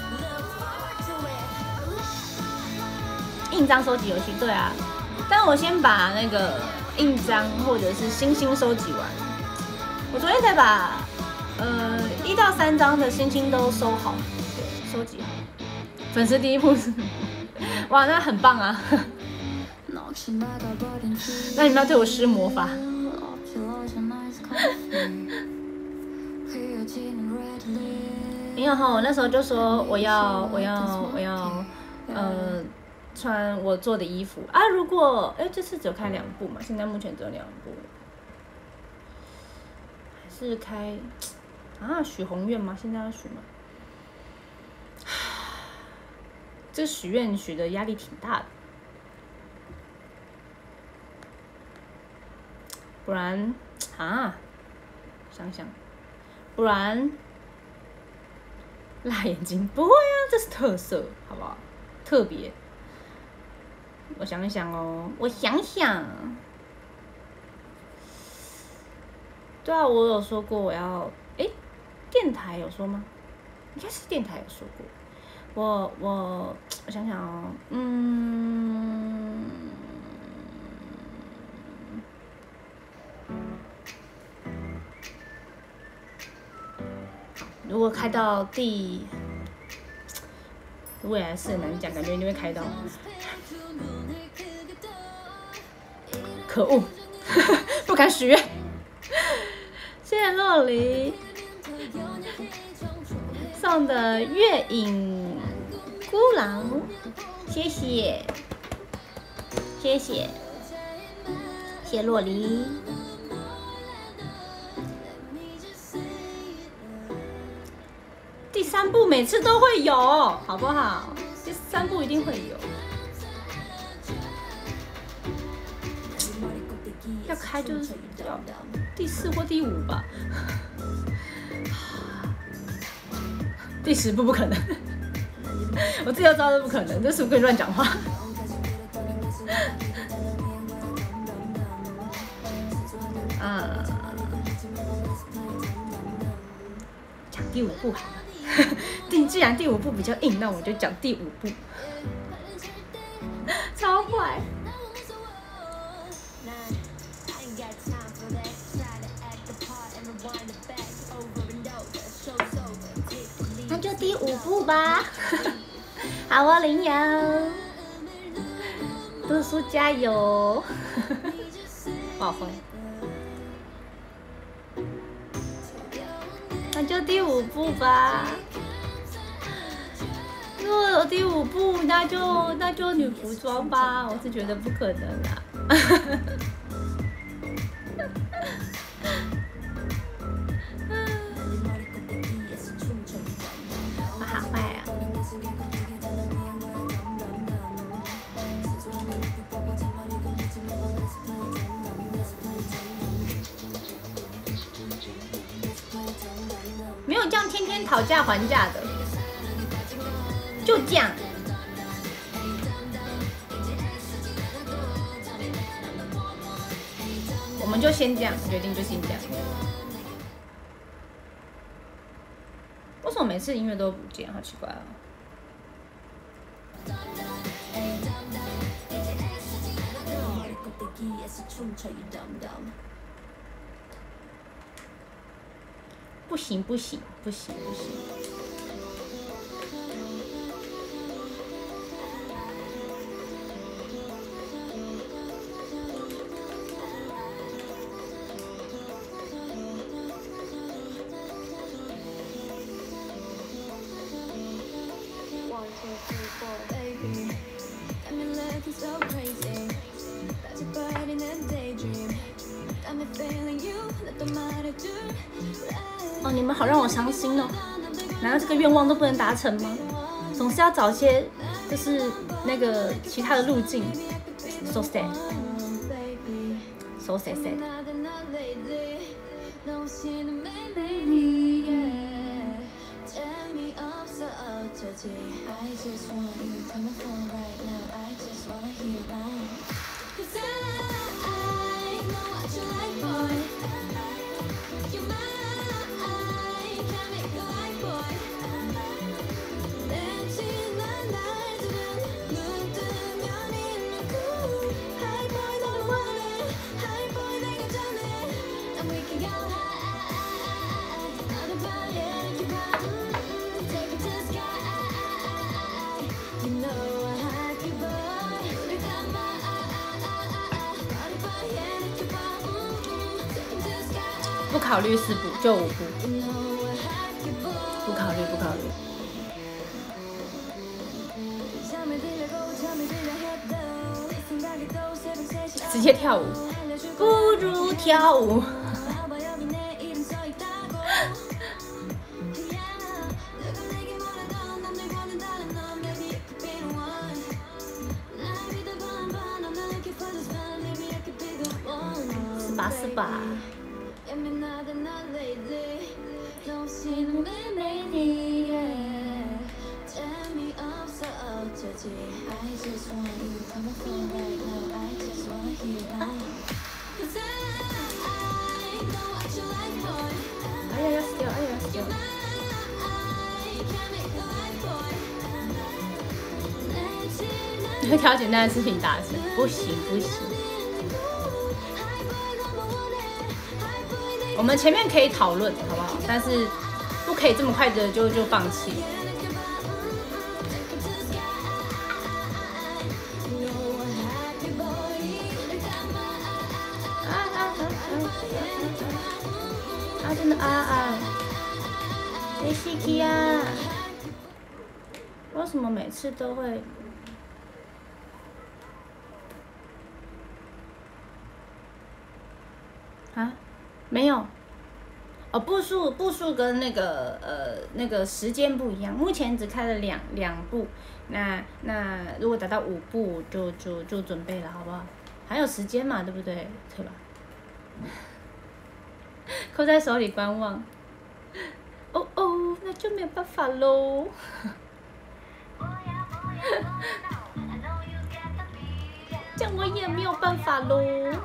印章收集游戏，对啊，但我先把那个印章或者是星星收集完。我昨天才把1到3张的星星都收好，对，收集好。粉丝第一步是，哇，那很棒啊！那你们要对我施魔法？因为哈，我那时候就说我要穿我做的衣服啊。如果这次只有开2部嘛，现在目前只有2部，还是开啊？许宏愿吗？现在要许吗？这许愿许的压力挺大的，不然啊，想想，不然辣眼睛不会啊，这是特色，好不好？特别，我想想哦，我想想，对啊，我有说过我要，电台有说吗？应该是电台有说过。我想想哦，如果开到未来是很难讲，感觉一定会开到。可恶，不敢许愿。谢谢洛梨送的月影孤狼，谢谢洛梨。第3部每次都会有，好不好？第3部一定会有。要开就是要第4或第5吧。第10部不可能，我自己都知道这不可能，这是不可以乱讲话。讲第5部好了。既然第5部比较硬，那我就讲第5部。超坏。那就第5部吧。好啊，羚羊，读书加油。好坏。那就第5部吧。如果有第5部，那就女服装吧。我是觉得不可能啦。我好坏啊！没有这样天天讨价还价的，就这样。我们就先这样，决定就先这样。为什么每次音乐都不见？好奇怪啊！ 不行不行不行不行。哦，你们好让我伤心哦！难道这个愿望都不能达成吗？总是要找一些就是那个其他的路径。So sad, so sad, sad. 不考虑4步就5步，不考虑不考虑。直接跳舞，不如跳舞。是吧是吧？哎呀要死掉，哎呀要死掉！你会挑简单的事情达成，不行不行。我们前面可以讨论，好不好？但是不可以这么快的就放弃。啊真的啊！谁是去啊？为什么每次都会？啊？没有。哦，步数跟那个时间不一样，目前只开了两步，那如果达到5步就准备了，好不好？还有时间嘛，对不对？对吧？扣在手里观望。哦哦，那就没有办法喽。这样我也没有办法喽。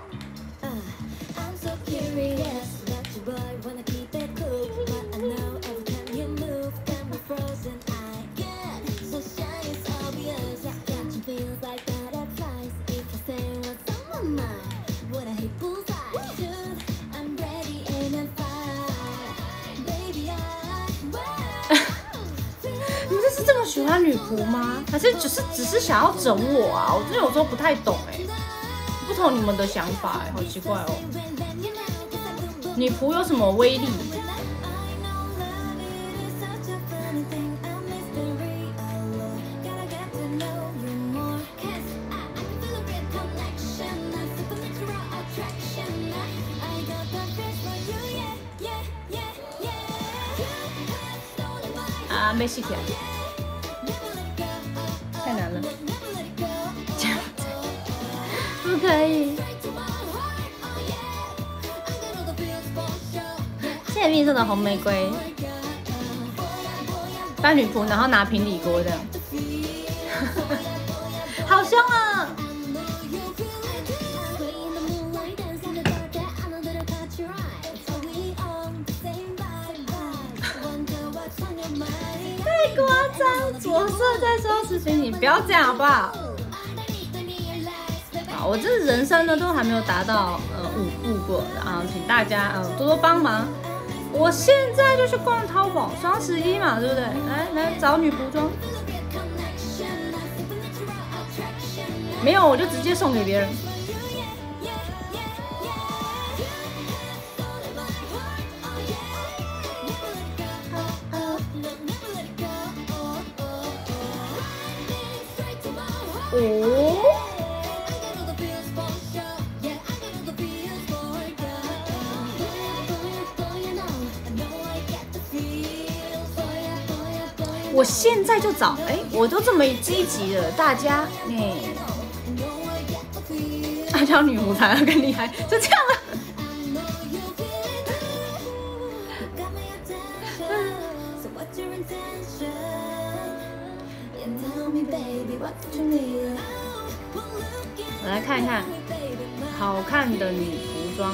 你们是这么喜欢女仆吗？还是只是想要整我啊？我真的有时候不太懂不懂你们的想法好奇怪哦。女仆有什么威力？啊，没戏起来，太难了，这样子不可以。谢谢蜜送的红玫瑰，扮女仆，然后拿平底锅这样，好凶啊！太夸张，左色在说视频，你不要这样好不好？好， 好，我这人生呢都还没有达到5步过啊，请大家多多帮忙。我现在就去逛淘宝，双11嘛，对不对？来找女仆装，没有我就直接送给别人。哦。我现在就找，我都这么积极了，大家，阿娇女仆才更厉害，就这样了。我来看一看好看的女仆装，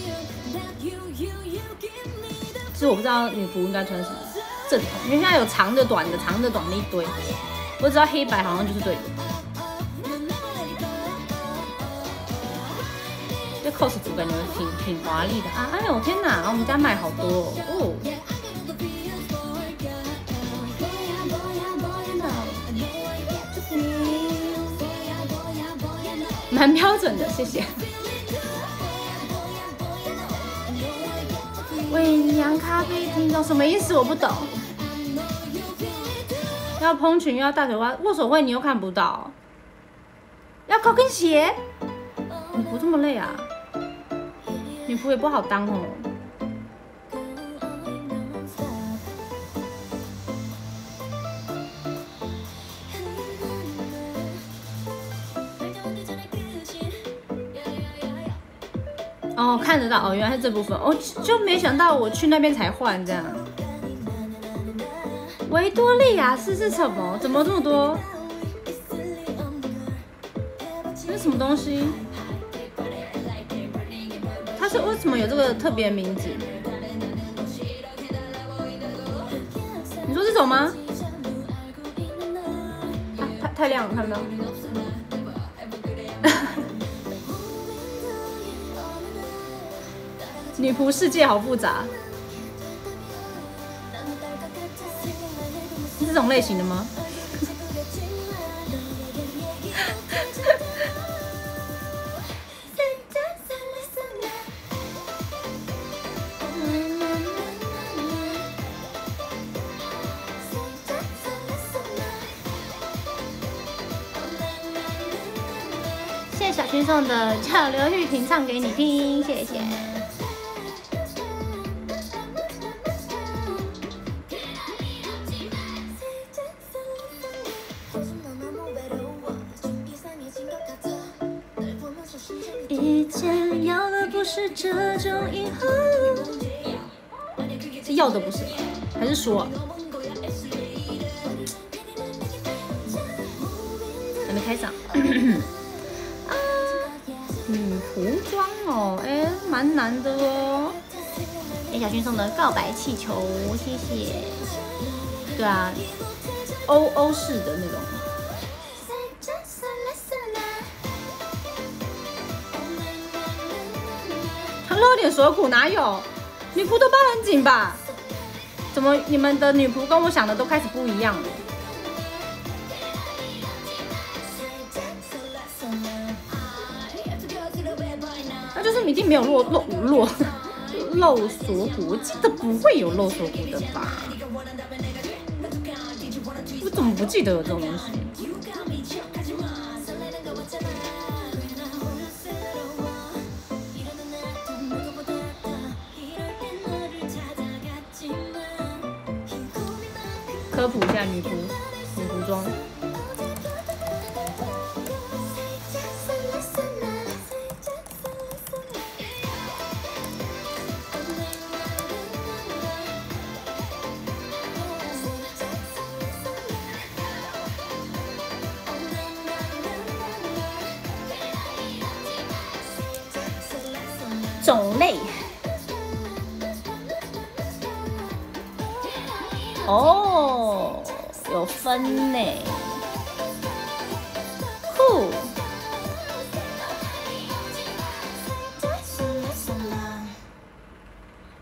其实我不知道女仆应该穿什么。正统，因为现在有长的、短的、长的、短的一堆，我只知道黑白好像就是对的。这 cos 服感觉挺华丽的啊！哎呦天哪，我们家买好多哦。蛮标准的，谢谢。伪娘咖啡厅中什么意思？我不懂。要蓬裙，又要大腿袜，握手会你又看不到。要高跟鞋，女仆这么累啊？女仆也不好当哦。哦，看得到哦，原来是这部分，哦，就没想到我去那边才换这样。维多利亚斯是什么？怎么这么多？这是什么东西？它是为什么有这个特别名字？你说这种吗？啊，太亮了，看不到。女仆世界好复杂。这种类型的吗？谢谢小群送的叫刘玉婷唱给你听，谢谢。以前要的不是这种以后，是要的不是，还是说还没开嗓？女仆装哦，蛮难的哦。给小薰送的告白气球，谢谢。对啊，欧式的那种。露点锁骨哪有？女仆都包很紧吧？怎么你们的女仆跟我想的都开始不一样了？那就是一定没有露锁骨，我记得不会有露锁骨的吧？我怎么不记得有这种东西？科普一下女仆装。种类哦，有分呢，酷。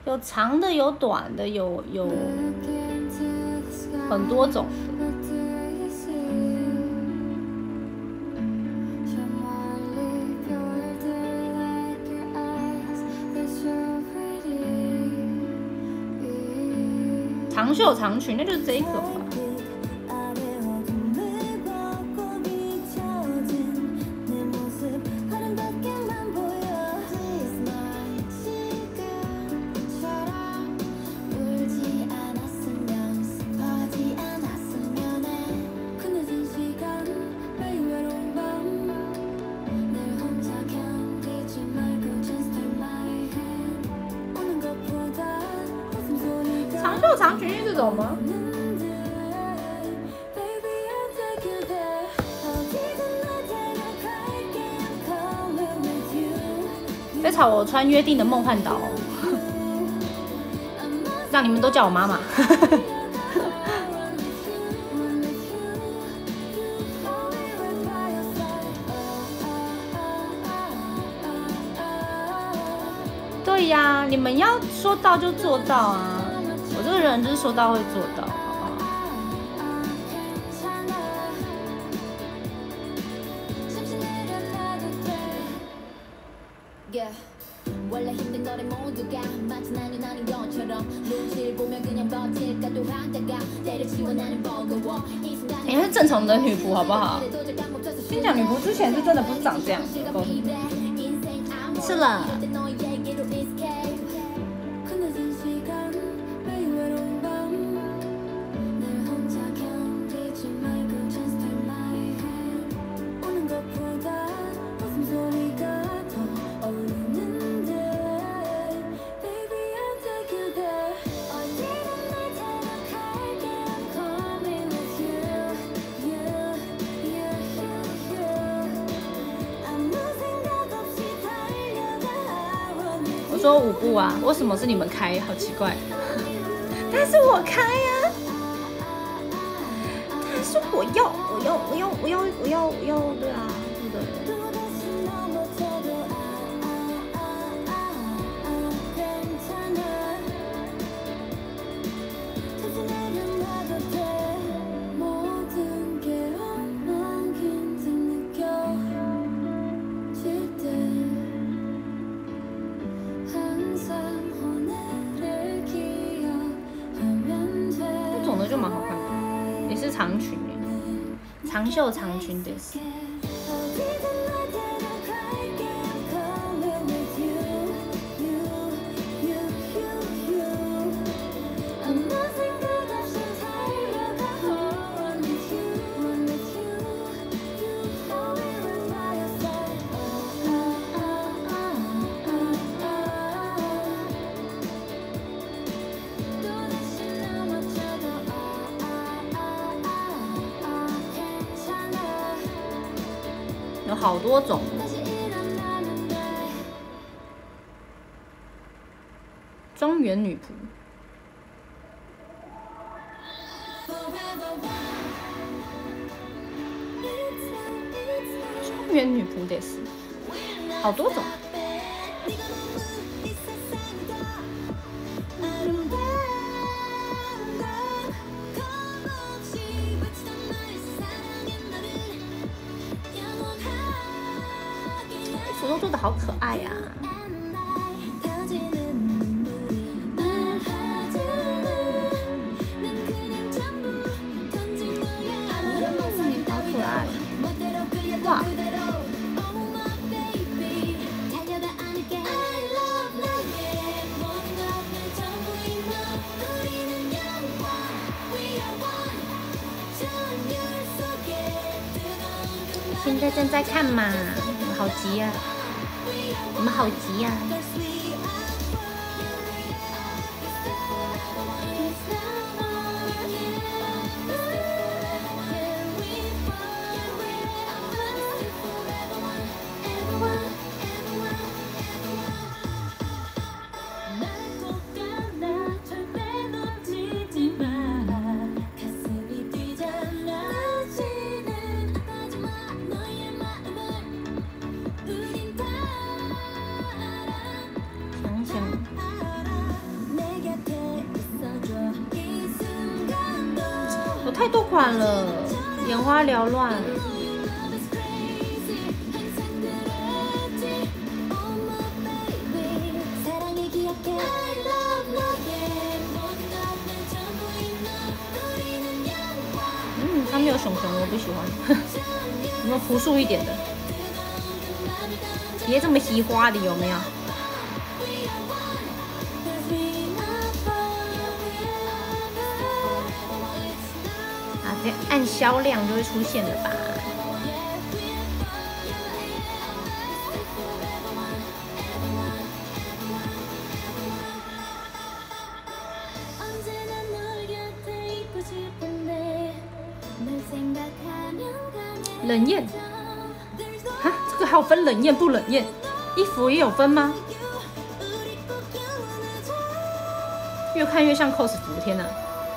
有长的，有短的，有很多种的。长袖长裙，那就是这个吧。长裙是这种吗？在吵我穿约定的梦幻岛，让你们都叫我妈妈。对呀，你们要说到就做到啊！我这个人就是说到会做到，好不好？你是正统的女仆，好不好？跟你讲，女仆之前是真的不是长这样的，告诉你。是了。说舞步啊，为什么是你们开？好奇怪，但是我开呀、但是我要，对啊，对不对？就蛮好看的，也是长裙耶，长袖长裙的。有好多种，庄园女仆，庄园女仆得是好多种。都做的好可爱呀、好可爱！哇！现在正在看嘛，好急呀、我们好急呀、 太多款了，眼花缭乱。它没有熊熊，我不喜欢。有没有朴素一点的？别这么稀花的，有没有？啊，这按销量就会出现了吧？冷艳，哈，这个还有分冷艳不冷艳？衣服也有分吗？越看越像 cos 服，天哪！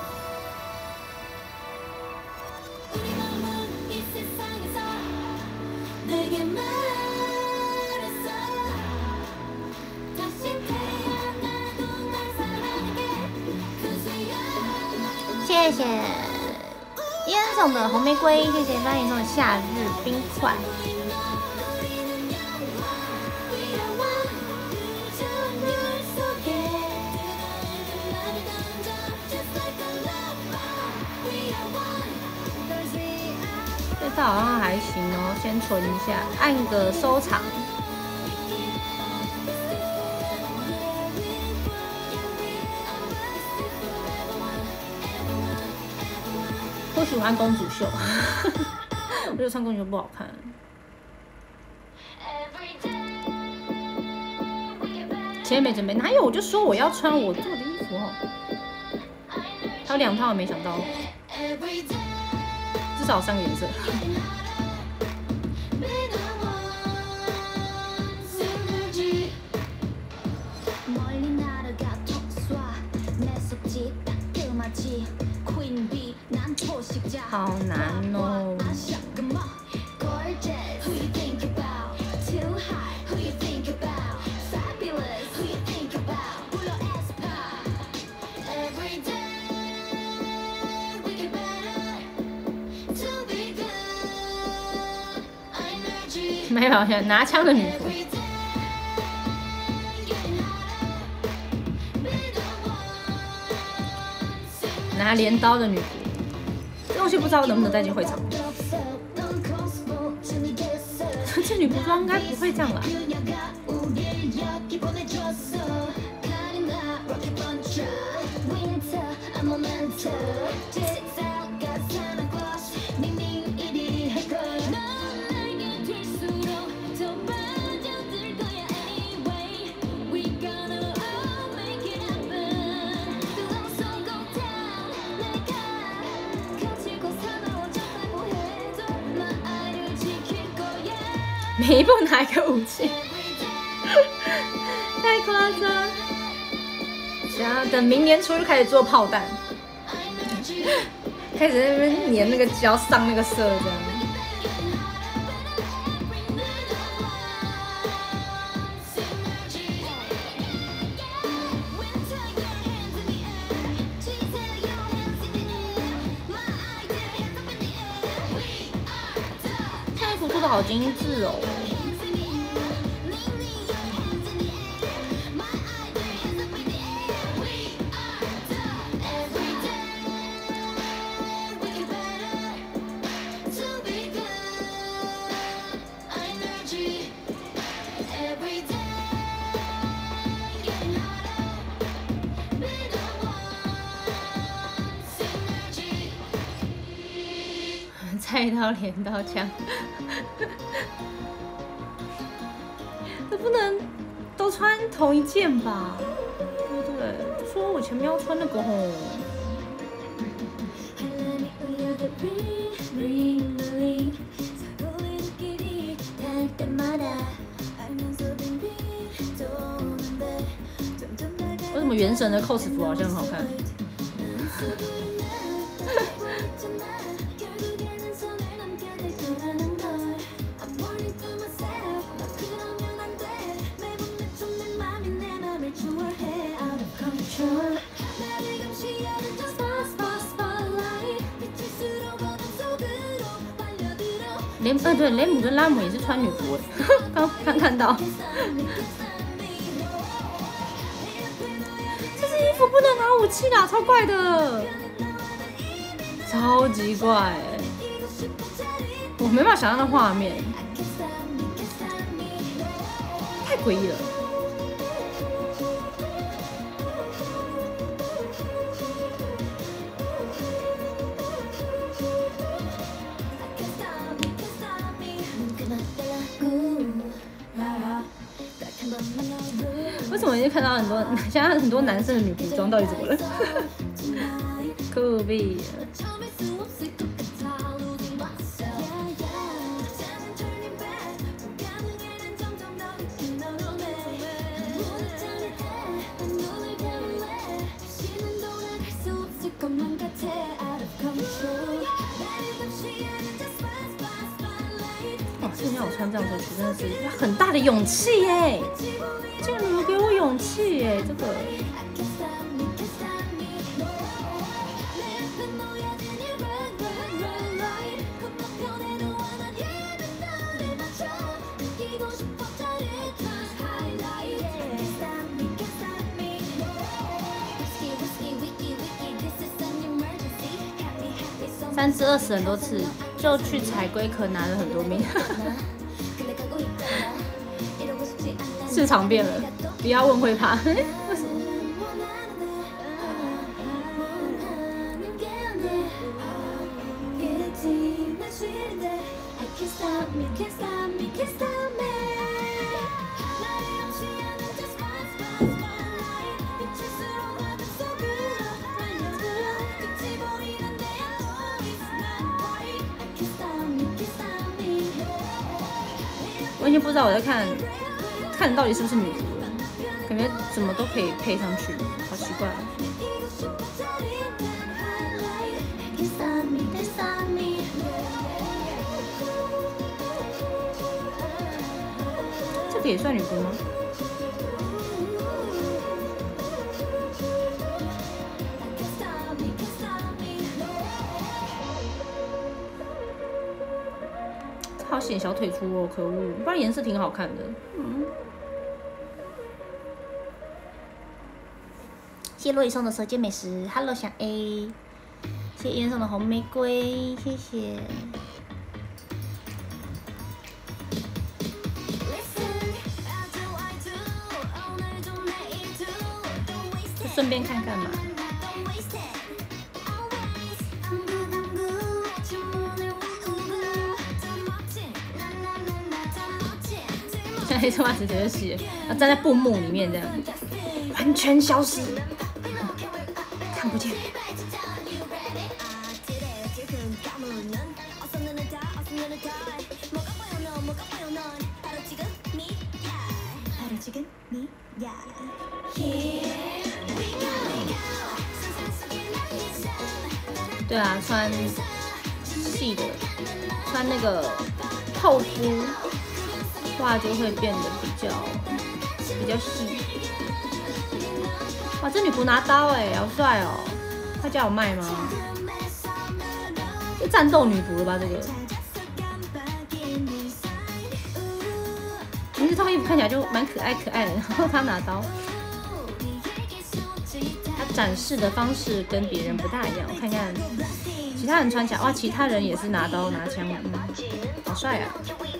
谢谢伊恩送的红玫瑰，谢谢翻译送的夏日冰块。这套好像还行哦，先存一下，按个收藏。不喜欢公主袖，我觉得穿公主袖不好看。前面没准备，哪有？我就说我要穿我做的衣服哦。还有2套，没想到，至少3个颜色。好难哦。没有，拿枪的女仆，拿镰刀的女仆。这东西不知道能不能带进会场。这女仆装应该不会这样啦。每一步拿一个武器，太夸张！然后等明年初就开始做炮弹，开始在那边粘那个胶，上那个色这样。这衣服做的好精致哦。菜刀、镰刀、枪，这不能都穿同一件吧？对不对？就说我前面要穿那个吼。为什么原神的 cos 服好像很好看？ 对，雷姆跟拉姆也是穿女服，刚看到。这件衣服不能拿武器啦，超怪的，超级怪，我没办法想象那画面，太诡异了。为什么已经看到现在很多男生的女服装到底怎么了？酷毙！哇，今天我穿这样出去真的是很大的勇气耶！这个女给我勇气耶，这个。3只20很多次，就去踩龟壳拿了很多命。市场变了，不要问会怕。为什么？完全不知道我在看到底是不是女服了，感觉怎么都可以配上去，好奇怪。这个也算女服吗？好显小腿粗哦，可恶！不然颜色挺好看的。谢谢洛伊送的舌尖美食 ，Hello 小 A， 谢谢烟送的红玫瑰，谢谢。就顺便看看嘛。像黑色袜子绝对要站在布幕里面这样，完全消失，看不见。对啊，穿细的，穿那个透肤。袜就会变得比较细。哇，这女仆拿刀哎，好帅哦！他家有卖吗？是战斗女仆了吧？这个。其实这套衣服看起来就蛮可爱的，然后他拿刀，他展示的方式跟别人不大一样。我看看其他人穿起来，哇，其他人也是拿刀拿枪，好帅啊！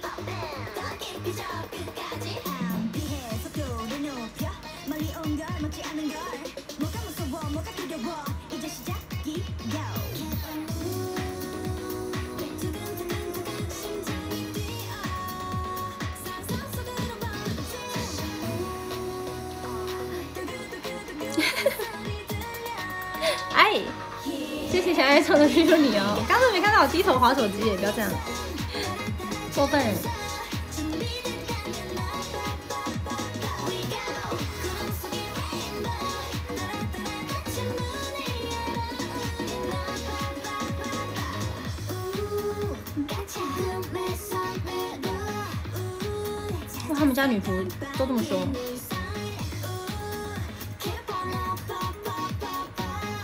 哎，谢谢小爱送的救救你哦！我刚才没看到我低头滑手机耶，不要这样，过分。哇，他们家女仆都这么凶。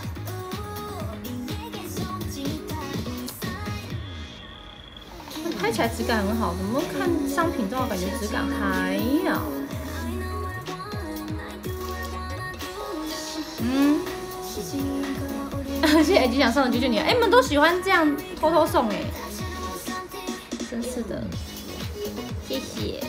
拍拍起来质感很好，怎么看商品照感觉质感还好？谢谢吉祥送的99年，你们都喜欢这样偷偷送真是的，谢谢。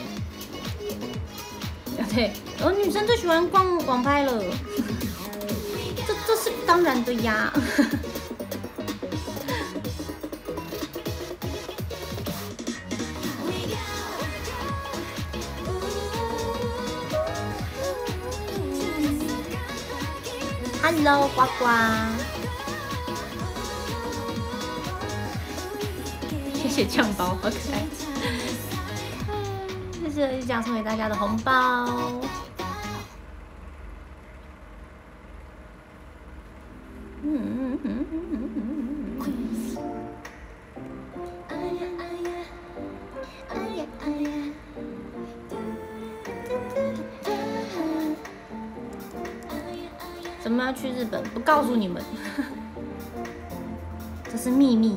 对，女生最喜欢逛网拍了，这是当然的呀。Hello， 呱呱，谢谢酱包，好可爱。谢谢一家送给大家的红包。怎么要去日本？不告诉你们，这是秘密。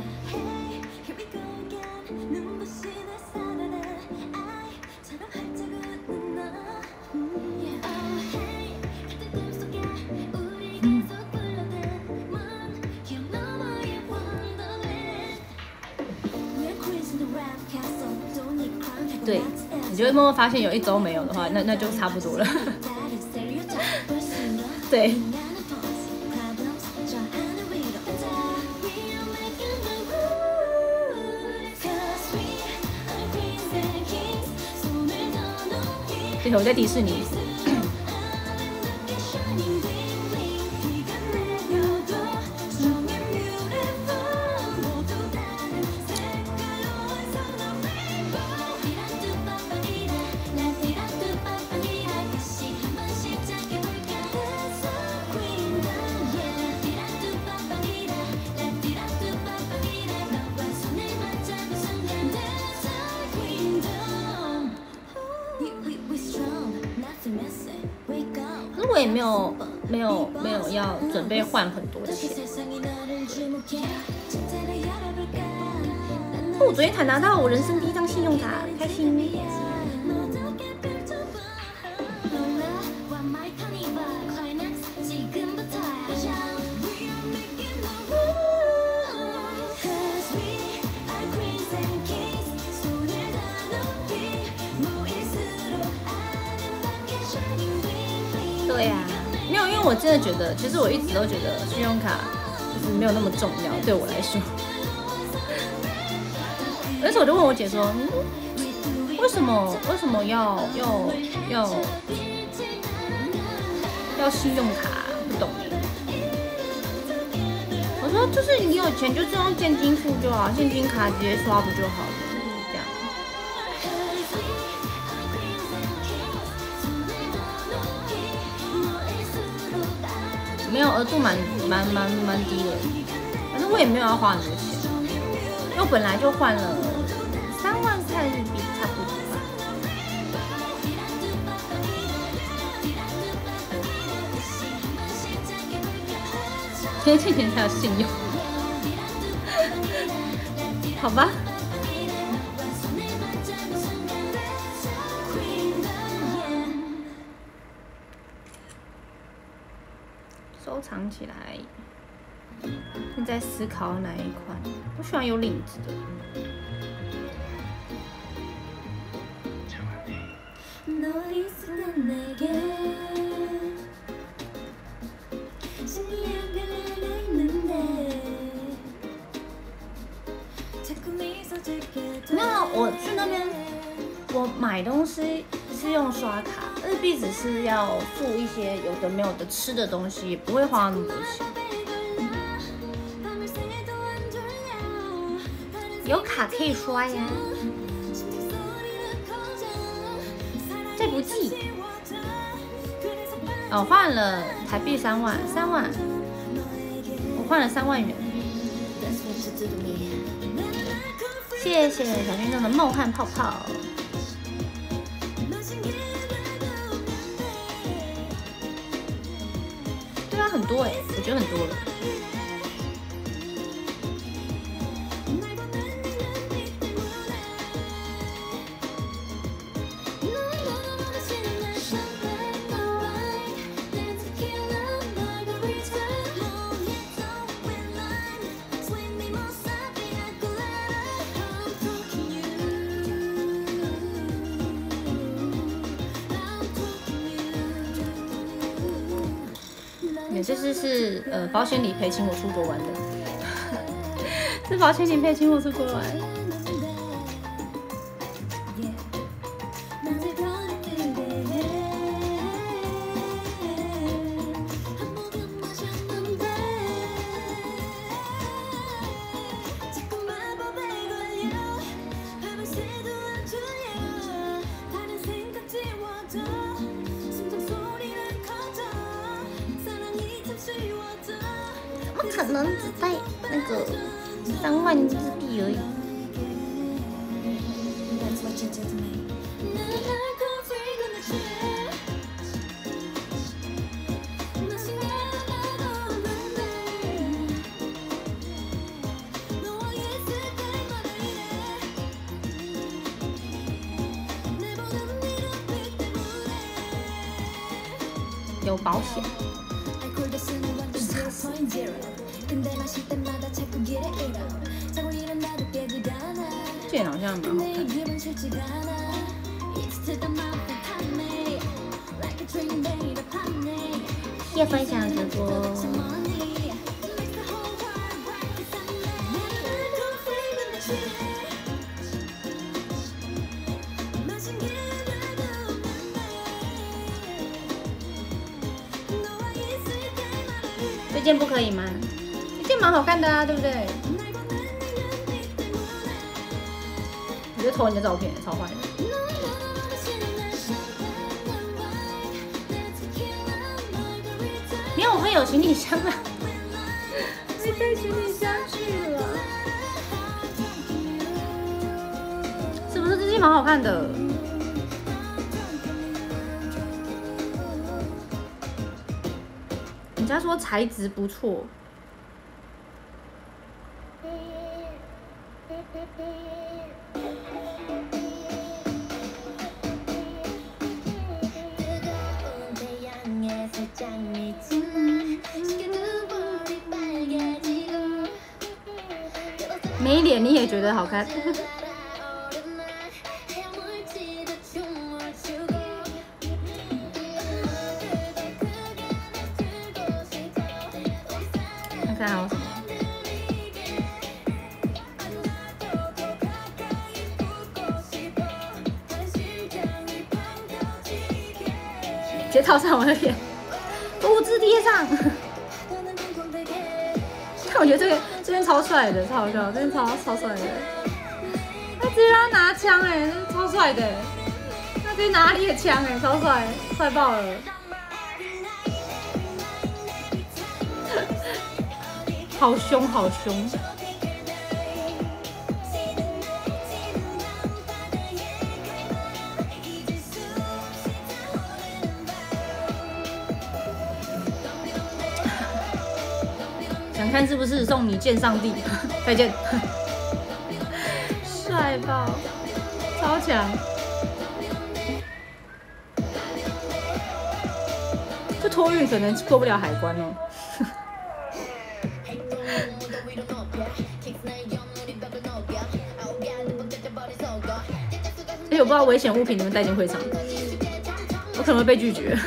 对，你就会默默发现有1周没有的话，那就差不多了。对。对，我在迪士尼。可是我也没有要准备换很多钱。我昨天才拿到我人生第1张信用卡，开心。对呀，没有，因为我真的觉得，其实我一直都觉得信用卡就是没有那么重要，对我来说。而且我就问我姐说，为什么要信用卡？不懂哎。我说就是你有钱就是用现金付就好，现金卡直接刷不就好了？这样。没有，额度蛮低的，反正我也没有要花很多钱，因为我本来就换了3万块日币，差不多吧。今天欠钱才有信用，好吧。收藏起来。现在思考哪一款？我喜欢有领子的。那我去那边，我买东西是用刷卡，日币只是要付一些有的没有的吃的东西，也不会花那么多钱。有卡可以刷呀，这不济。哦，换了台币3万，我换了3万元。谢谢小军中的冒汗泡泡。对啊，很多哎，我觉得很多了。 这次是保险理赔请我出国玩的，是保险理赔请我出国玩。可能只带那个3万日币而已。有保险。剑好像蛮好看的。谢分享直播。这件不可以吗？这件蛮好看的啊，对不对？我就偷你的照片，超坏的。没有，我会有行李箱啊，会带行李箱去了。是不是这件蛮好看的？人家说材质不错。没脸你也觉得好看？看看还有什么？直接套上我的脸，复制贴上。但我觉得这边超帅的，超好笑，这边超帅的。他直接让他拿枪哎，超帅的。他直接拿你的枪哎，超帅，帅爆了。好凶，好凶。想看是不是送你见上帝？再见，帅爆，超强！这托运可能过不了海关哦。而且我不知道危险物品能不能带进会场，我可能会被拒绝。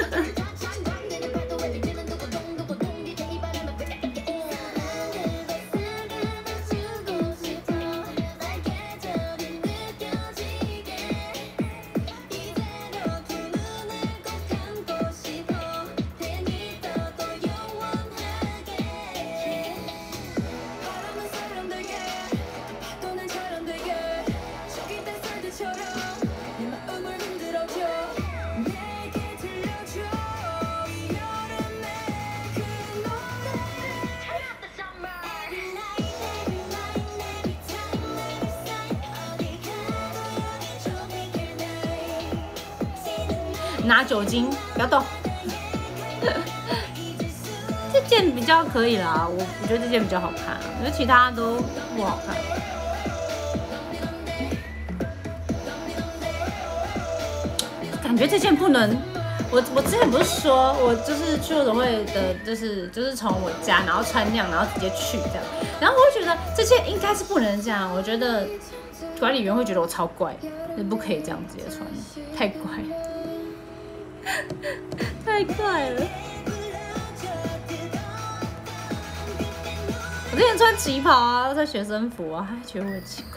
拿酒精，不要动。这件比较可以啦，我觉得这件比较好看，我觉得其他都不好看。感觉这件不能，我之前不是说我就是去夜总会的，就是从我家然后穿那样，然后直接去这样，然后我会觉得这件应该是不能这样，我觉得管理员会觉得我超怪，不可以这样直接穿，太怪了。太怪了！ 我之前穿旗袍啊，穿学生服啊，还觉得我很奇怪。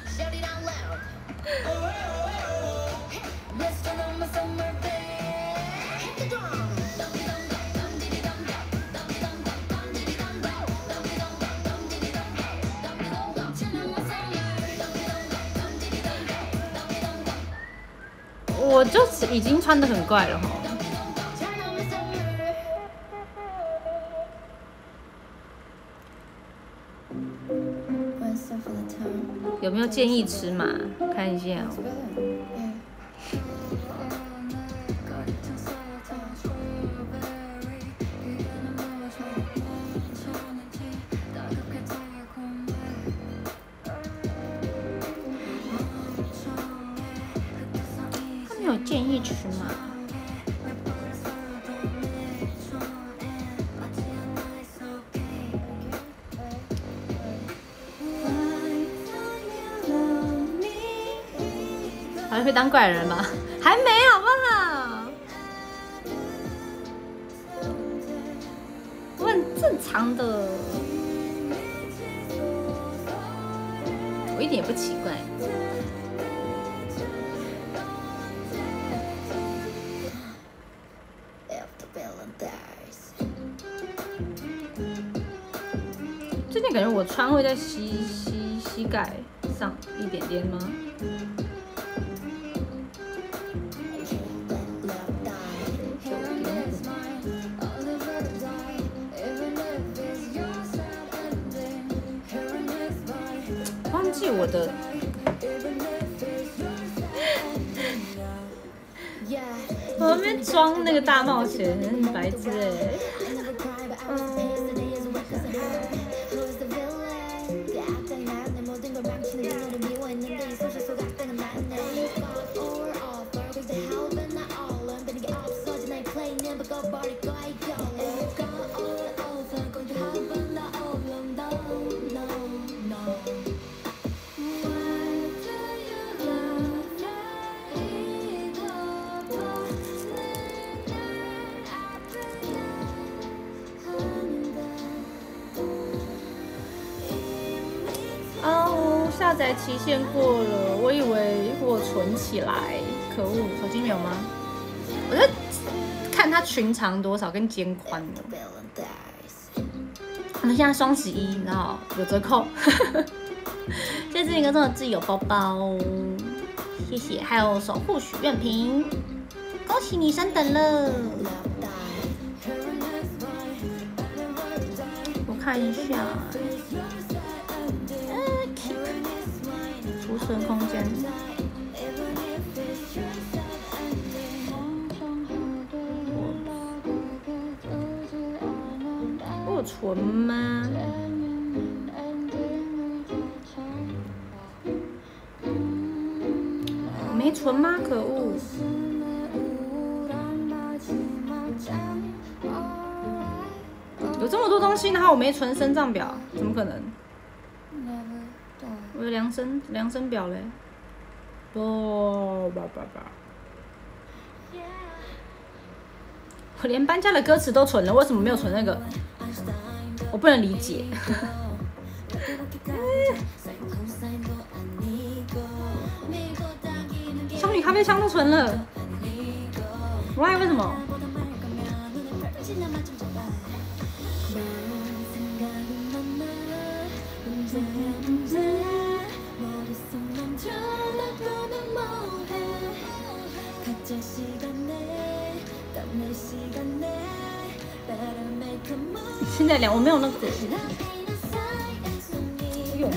我就是已经穿得很怪了哈。有没有建议吃嘛？看一下哦。他们有建议吃吗？还会当怪人吗？还没好不好？我很正常的，我一点也不奇怪。最近感觉我穿会在膝盖上一点点吗？忘记我的，我那边装那个大冒险，很白痴哎。下载期限过了，我以为我存起来，可恶，手机没有吗？我在看它裙长多少跟肩宽的。我们现在双11，你知道有折扣。谢谢一个这么自由包包，谢谢，还有守护许愿瓶，恭喜你升等了。我看一下。储存空间，我有存吗？没存吗？可恶！有这么多东西，然后我没存身障表，怎么可能？我的量身表嘞，我连搬家的歌词都存了，为什么没有存那个？我不能理解。少女咖啡香都存了 ，why 为什么？现在我没有那个，有吗？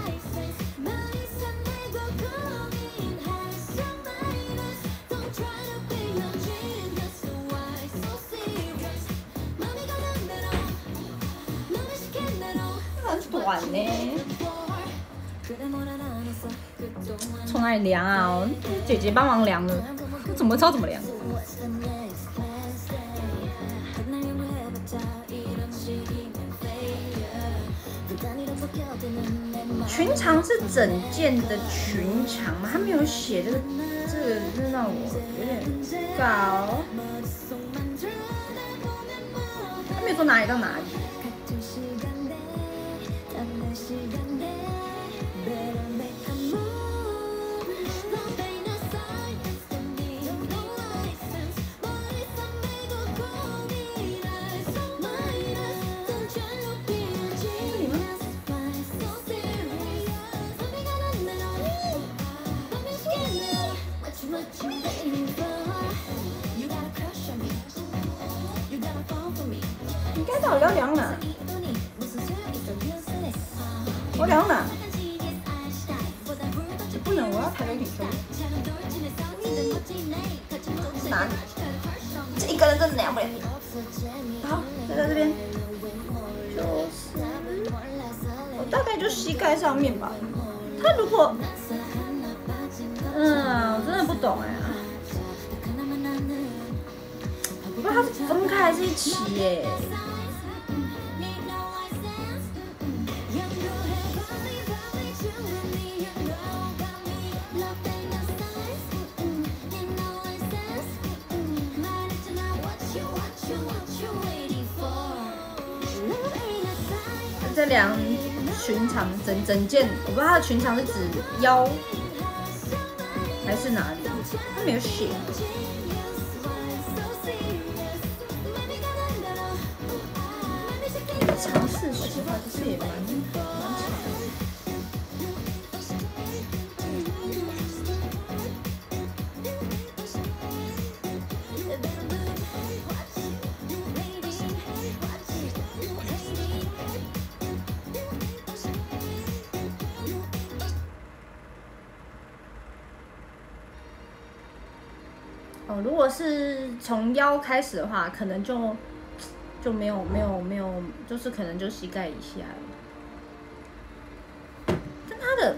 很短呢，从哪里量啊？姐姐帮忙量了，我怎么知道怎么量？裙长是整件的裙长吗？他没有写这个是让我有点搞。他没有说哪里到哪里。 应该到底要量哪？我量哪？不能，我要抬头挺胸。哪里？这一个人真的量不了。好，就在这边。我大概就膝盖上面吧。他如果，我真的不懂哎。不知道他是分开还是一起耶。这量裙长整件，我不知道它的裙长是指腰还是哪里，它没有写。长40吧，其实也蛮长的。如果是从腰开始的话，可能就没有，就是可能就膝盖以下了。但他的，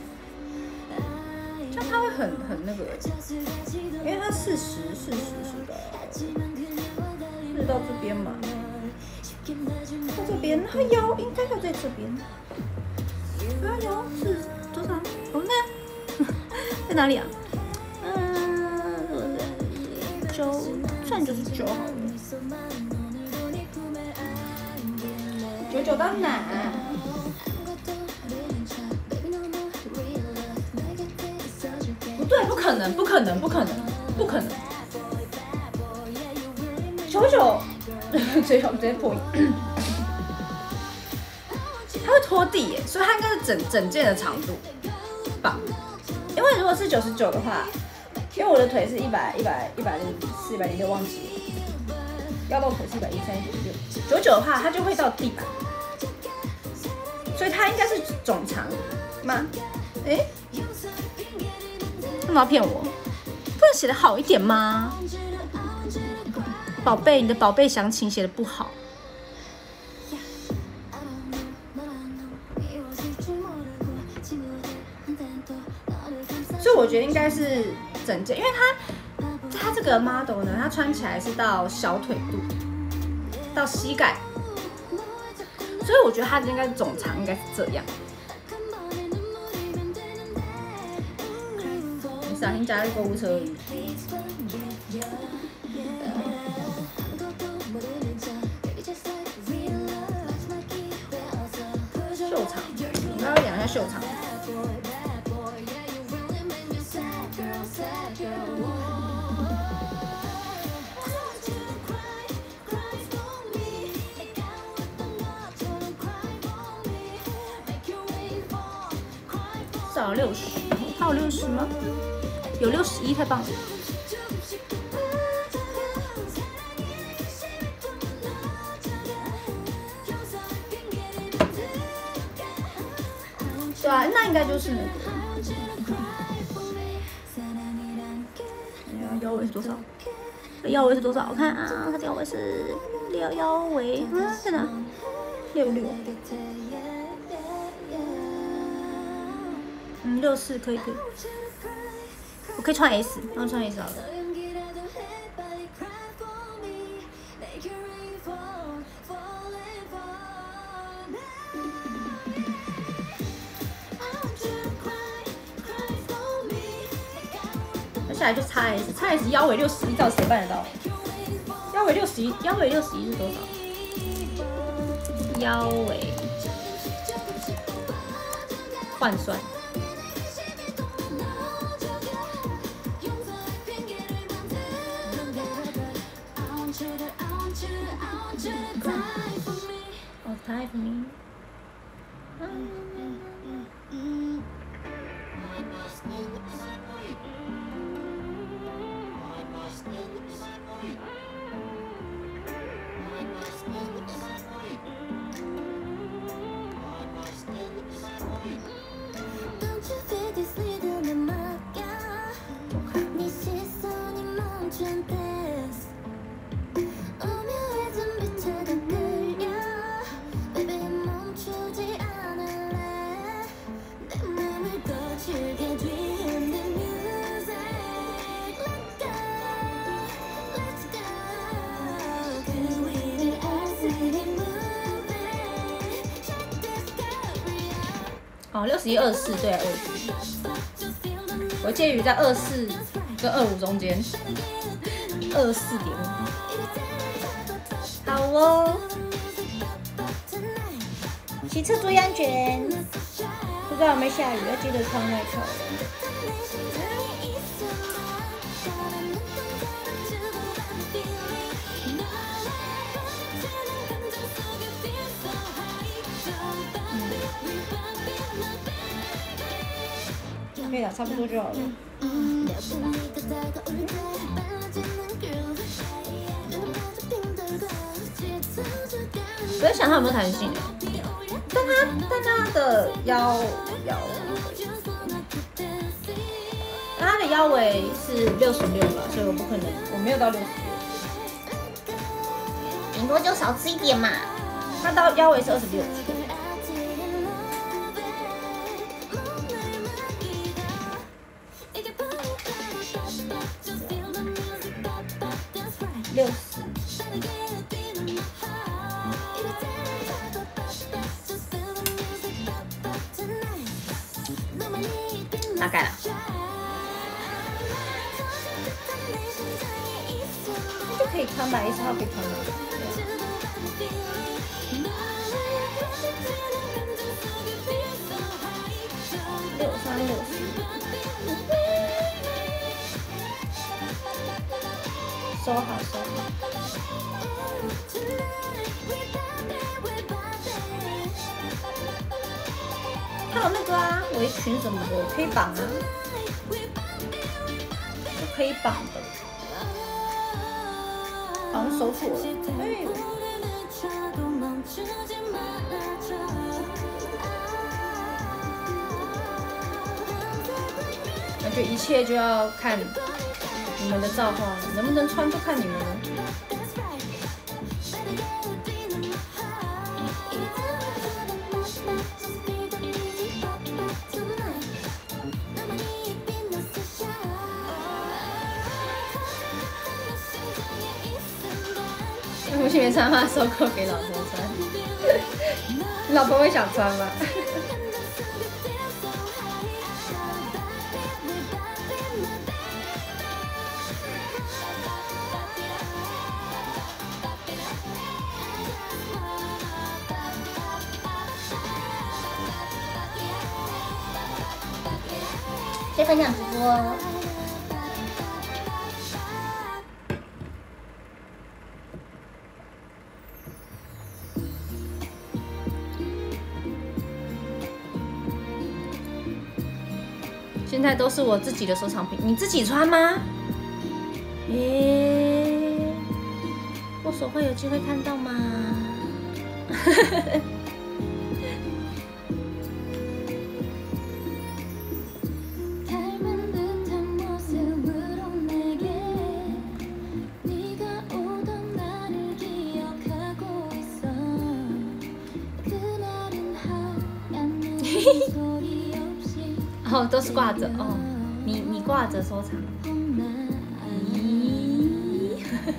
这样他会很那个，因为他40是吧？是到这边嘛？到这边，他腰应该要在这边。他腰是多少？我们看，在哪里啊？9，算99好了。99到哪？不对，不可能！99，直接破音。它会拖地耶，所以它应该是整件的长度吧？因为如果是99的话，因为我的腿是104、106，忘记了。腰到腿是113、196，99的话它就会到地板，所以它应该是总长吗？干嘛要骗我？不能写得好一点吗？宝贝，你的宝贝详情写得不好。所以我觉得应该是整件，因为它这个 model 呢，它穿起来是到小腿肚，到膝盖，所以我觉得它应该总长应该是这样。你小心加入购物车里。袖长，我们要量一下袖长。少了60，它有60吗？有61，太棒了！对啊，那应该就是那个。腰围是多少？腰围是多少？我看啊，它的腰围是腰围在哪？66。64可以。我可以穿 S， 然后穿 S 好了。那下来就 XS 腰围61，到底谁办得到？腰围61是多少？腰围换算。Die for me. 1 哦，61、24，对，24。我介于在24跟25中间，24.5。好哦，骑车注意安全。不知道有没有下雨，要记得穿外套。可以了，差不多就好了。我在想它有没有弹性，但它的腰，它的腰围是66了，所以我不可能，我没有到66，顶多就少吃一点嘛。它到腰围是26。60，大概了。就可以穿吧，1号可以穿吧。63、64。收好。还有那个啊，围裙什么的可以绑啊，是可以绑的。好像收错了，哎。我觉得一切就要看你们的造化，能不能穿就看你们了。我去年穿话收购给老婆穿，你老婆会想穿吗？先分享直播。现在都是我自己的收藏品，你自己穿吗？我手会有机会看到吗？哦，都是挂着哦，你挂着收藏。咦，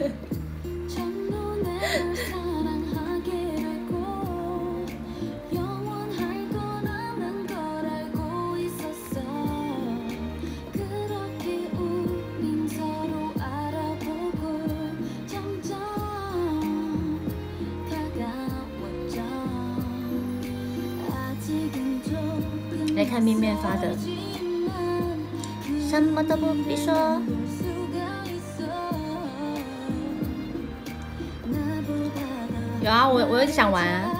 来看面面发的，什么都不必说。有啊，我一直想玩啊。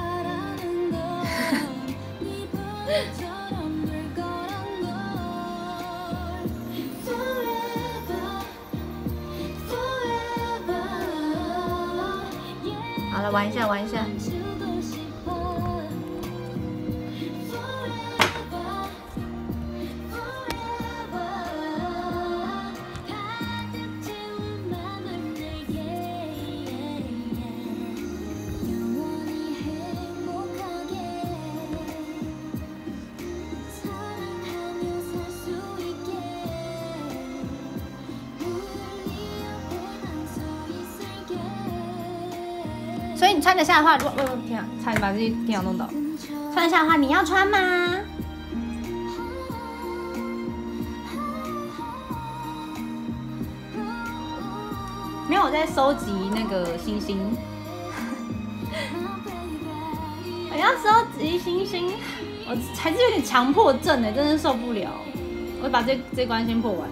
好了，玩一下，玩一下。所以你穿得下的话，天啊，差点把这些电脑弄倒。穿得下的话，你要穿吗？ 没有，我在收集那个星星。我要收集星星，我还是有点强迫症哎，真的受不了。我把这关先破完。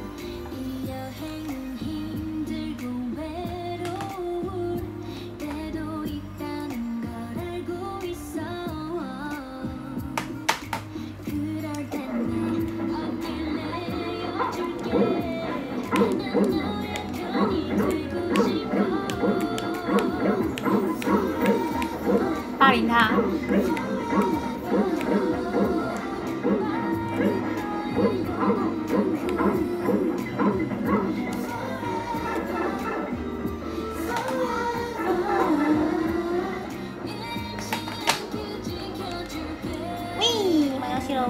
霸凌他。喂，玩游戏喽！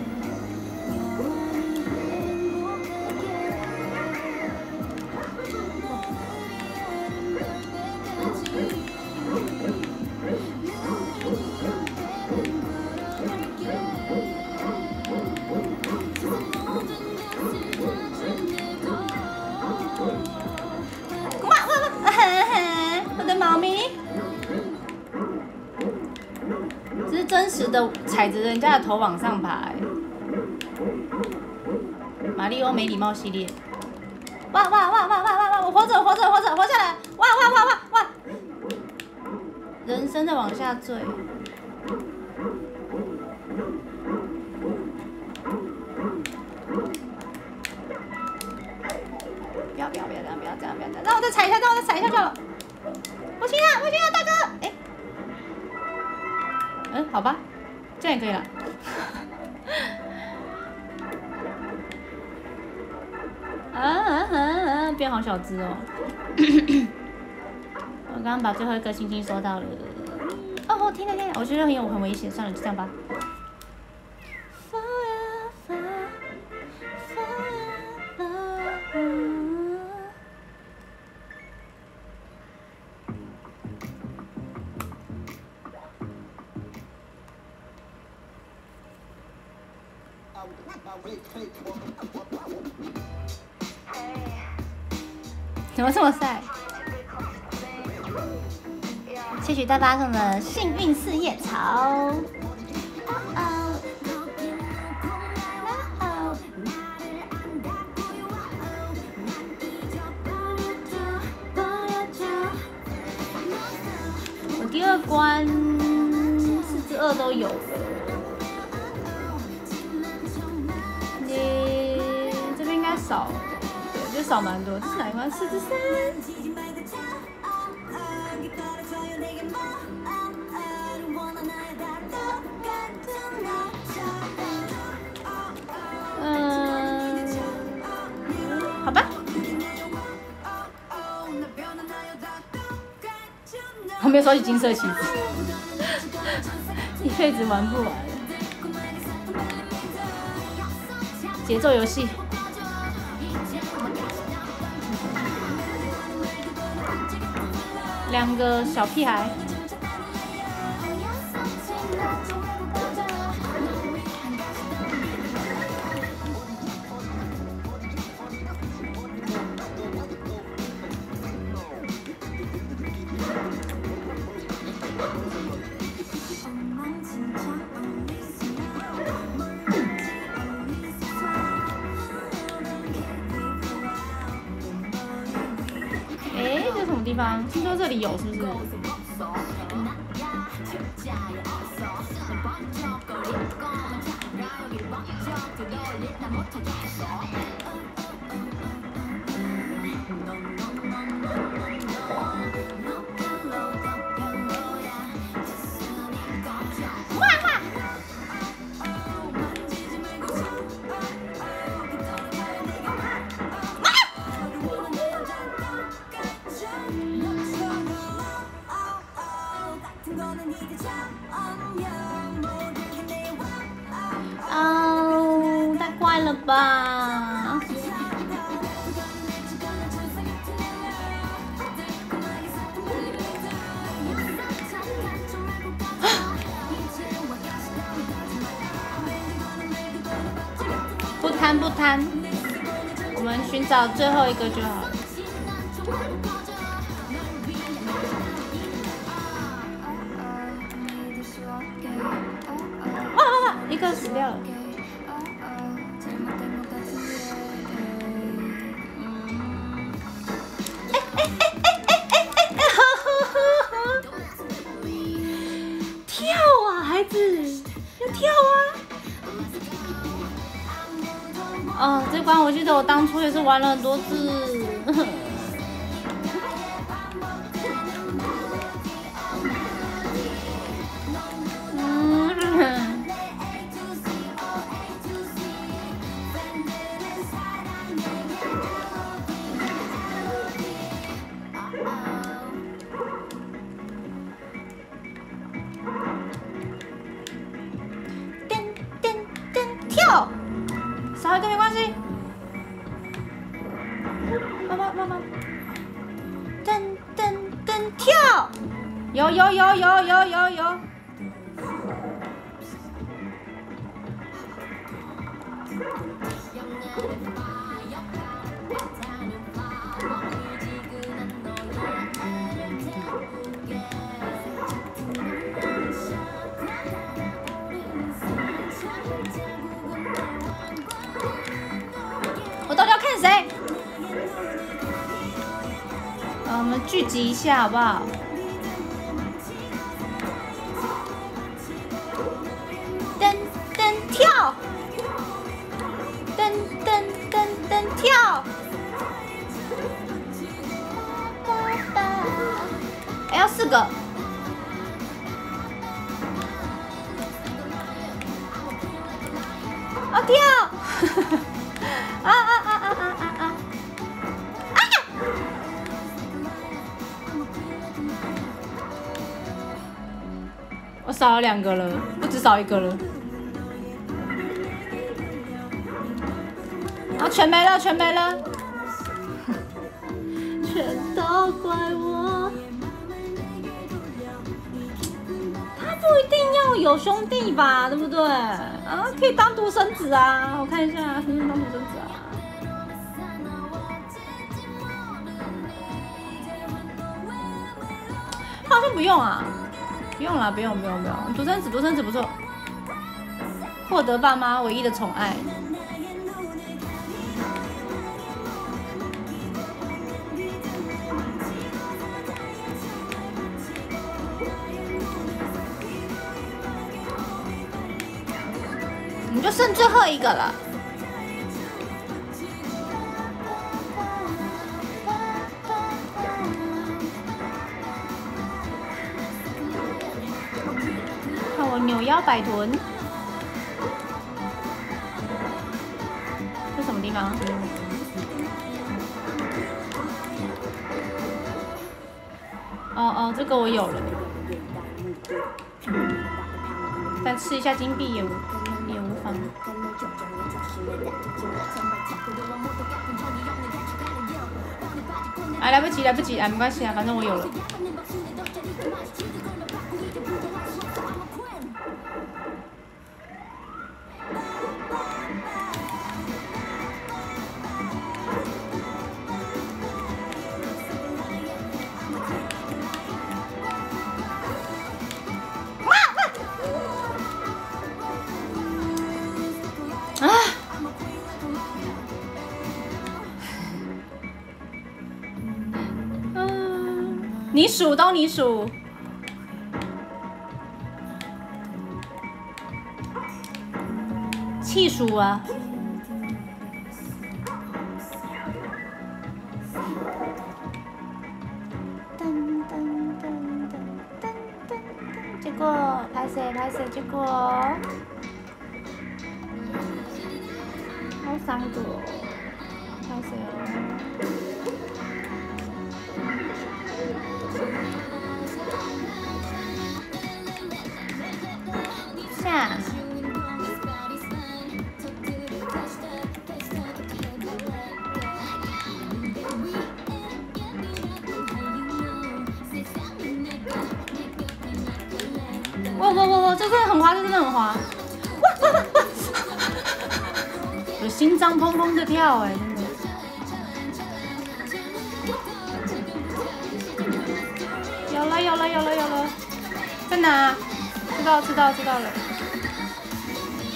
我的猫咪，这是真实的踩着人家的头往上爬、欸。马里欧没礼貌系列，哇哇哇哇哇哇哇！我活着活着活着活下来！哇哇哇哇哇！人生在往下坠。不要这样，让我再踩一下，让我再踩一下就好了。不行啊，大哥！哎，好吧，这样也可以了。变好小只哦。我刚刚把最后一个星星收到了。哦，天哪！我觉得很危险，算了，就这样吧。怎么这么晒？谢谢大巴送的幸运四叶草。我第二关4之2都有了。这边应该少，对，就少蛮多。这是哪一关？4之3。好吧。我没有收集金色旗子，一辈子玩不完。节奏游戏。2个小屁孩。这什么地方？听说这里有，是不是？哦，太快了吧！不贪，我们寻找最后一个就好了。 立刻死掉了。跳啊，孩子，要跳啊！哦，这关我记得我当初也是玩了很多次。跳，少一个没关系。妈妈，噔噔噔跳，有。我到底要看谁？我们聚集一下好不好？噔噔跳，噔噔噔噔跳。哎，要4个。啊跳！啊！我少了2个了，不止少1个了。然后全没了，全都怪我。他不一定要有兄弟吧，对不对？啊，可以当独生子啊！我看一下，能不能当独生子啊？好像不用啊，不用。独生子不错，获得爸妈唯一的宠爱。你就剩最后1个了。看我扭腰摆臀，这什么地方？哦，这个我有了。但吃一下金币也无妨。哎，来不及，哎，没关系啊，反正我有了。你数，都你数。气数啊！结果拍谁？结果还有3个，拍谁哦？下。哇！这真的很滑，我心脏砰砰的跳哎，真的。有了，在哪？知道了。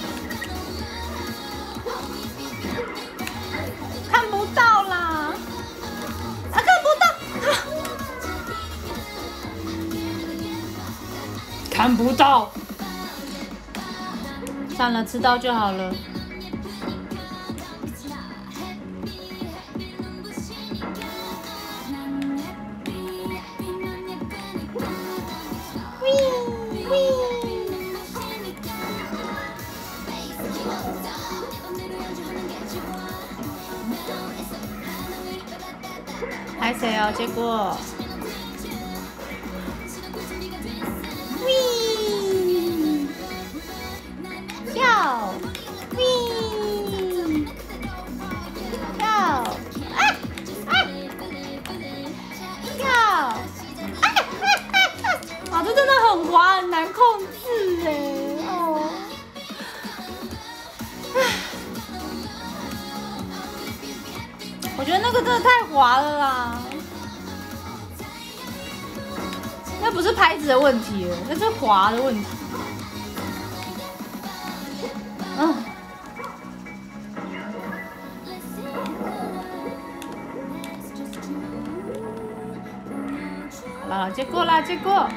看不到。算了，吃到就好了。拍谁哦？结果，跳，跳，跳，啊，这真的很滑，很难控制哎，哦。我觉得那个真的太滑了啦，那不是拍子的问题了，那是滑的问题。嗯，好了，结果啦，结果。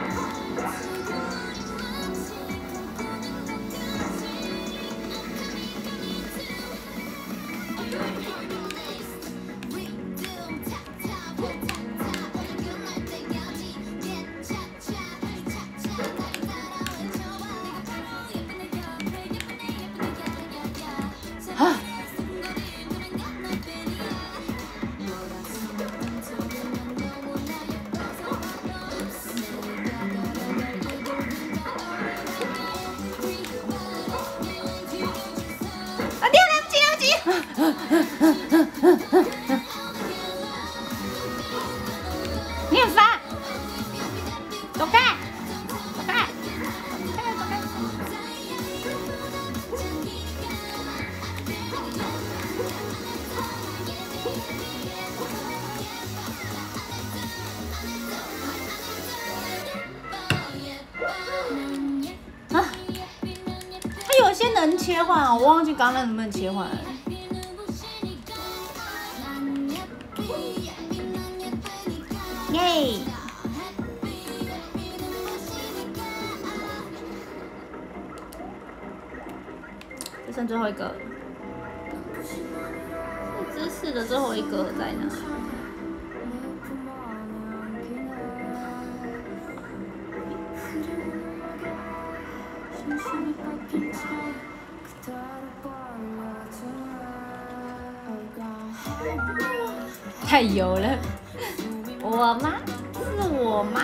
你很烦，走开，走开，走开，走开。啊，它有些能切换啊，我忘记刚刚能不能切换了。耶！只剩最后一个，这姿势的最后一个在哪？太油了。我吗？是我吗？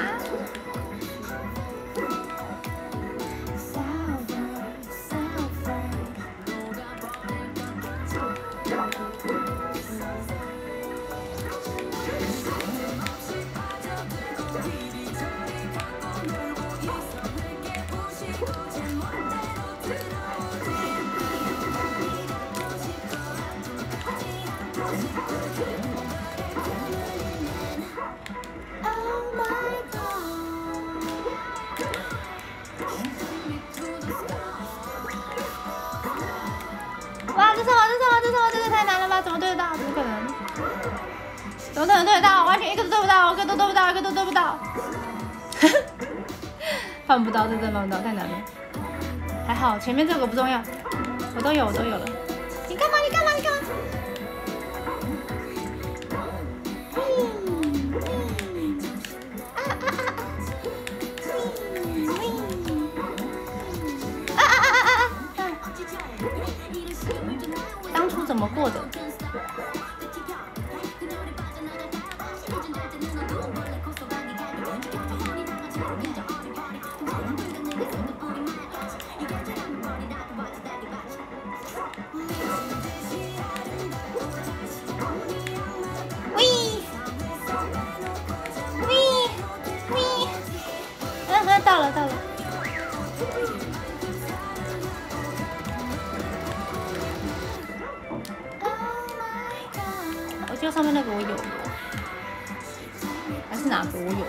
哇，这个太难了吧？怎么对得到？怎么可能？怎么可能对得到？完全一个都对不到，一个都对不到，一个都对不到。办不到，这真的办不到，太难了。还好前面这个不重要，我都有了。你干嘛？当初怎么过的？到了。我记得上面那个我有，还是哪个我有？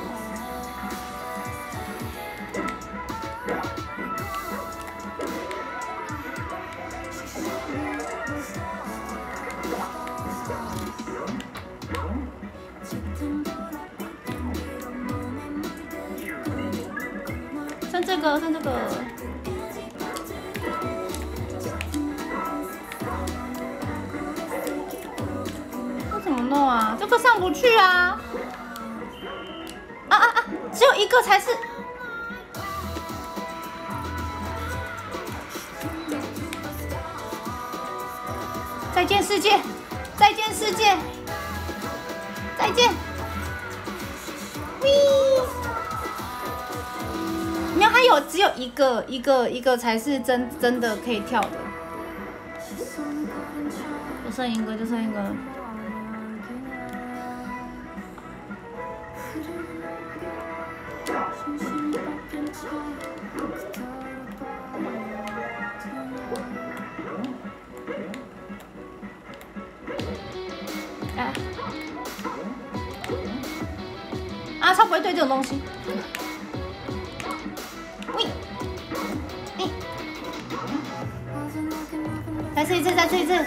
剩这个，剩这个。这怎么弄啊？这个上不去啊！只有一个才是。再见世界，再见世界，再见。喂，没有，还有只有一个才是真的可以跳的。就剩一个，就剩一个。超不会对这种东西。喂，再试一次，再试一次。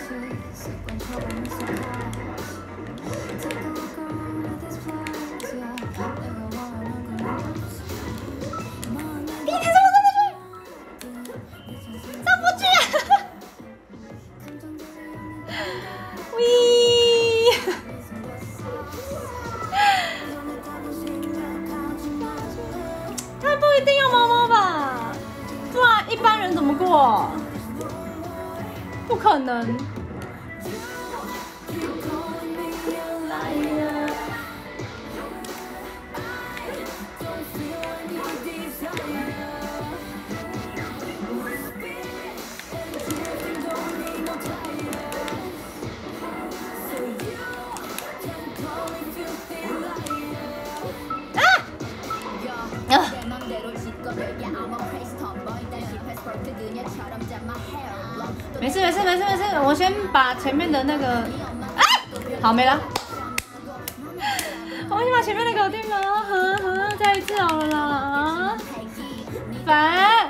不可能！没事，我先把前面的那个，好没了。我先把前面的搞定了，再一次好了啦，烦。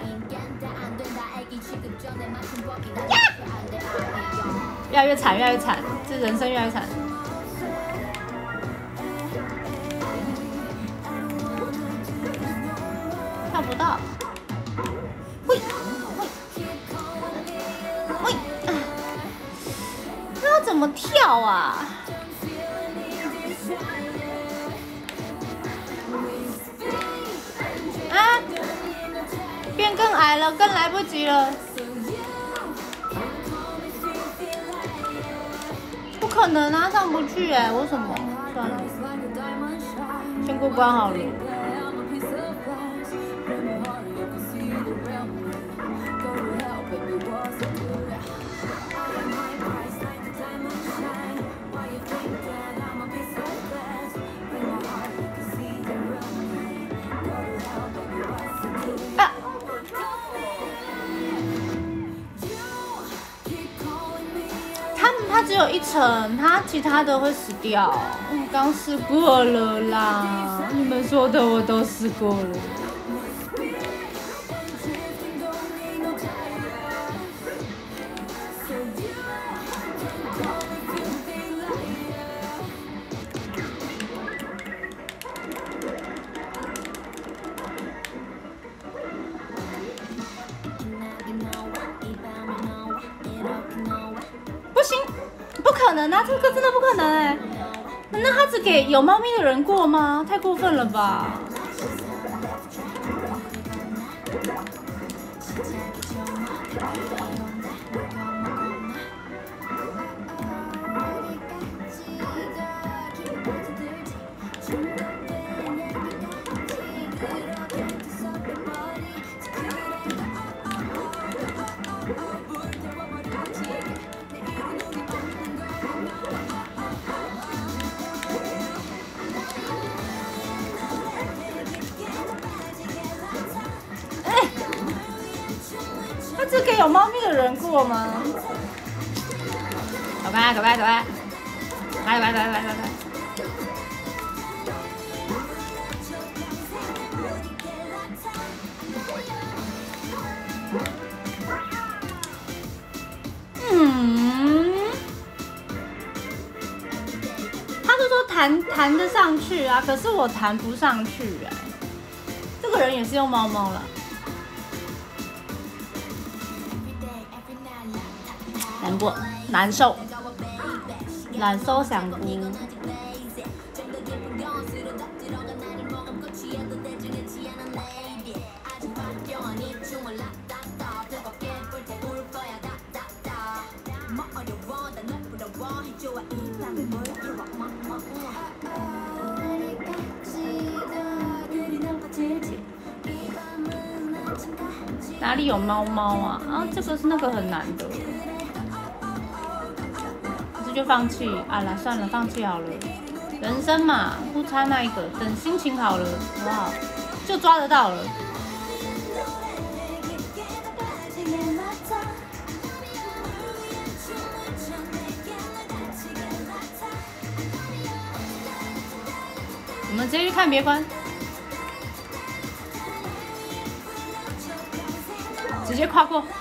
越来越惨，这人生越来越惨。跳不到。怎么跳啊？变更矮了，更来不及了。不可能啊，上不去哎，为什么？算了，先过关好了。它只有一层，它其他的会死掉。我刚试过了啦，你们说的我都试过了。那这个真的不可能哎！难道他只给有猫咪的人过吗？太过分了吧！这给有猫咪的人过吗？走开！来！他是说弹得上去啊，可是我弹不上去哎。这个人也是用猫了。 难过，难受，难受香菇。哪里有猫猫啊？啊，这个是那个很难的，这就放弃啊啦，算了，放弃好了。人生嘛，不差那一个，等心情好了，好不好？就抓得到了。我们直接去看别关。直接跨过。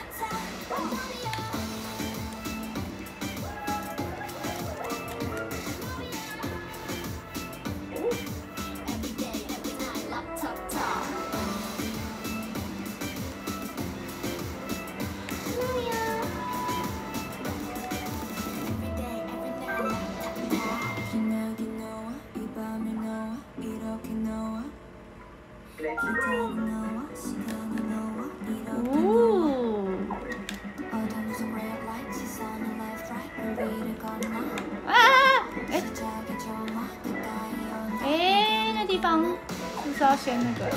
那地方是不是要先那个？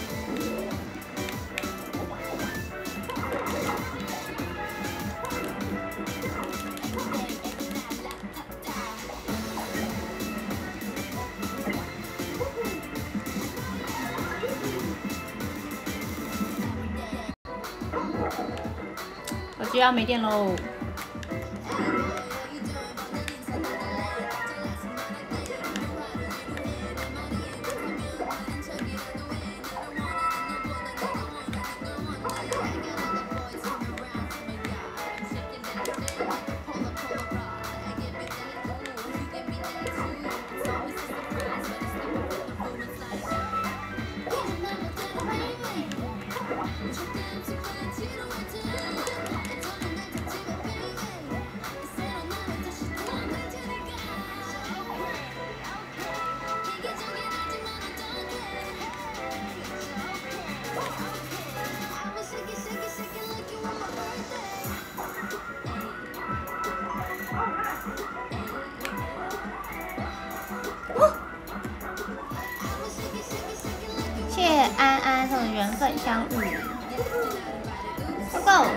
手机要没电喽。谢安安送的缘分相遇 ，Go Go！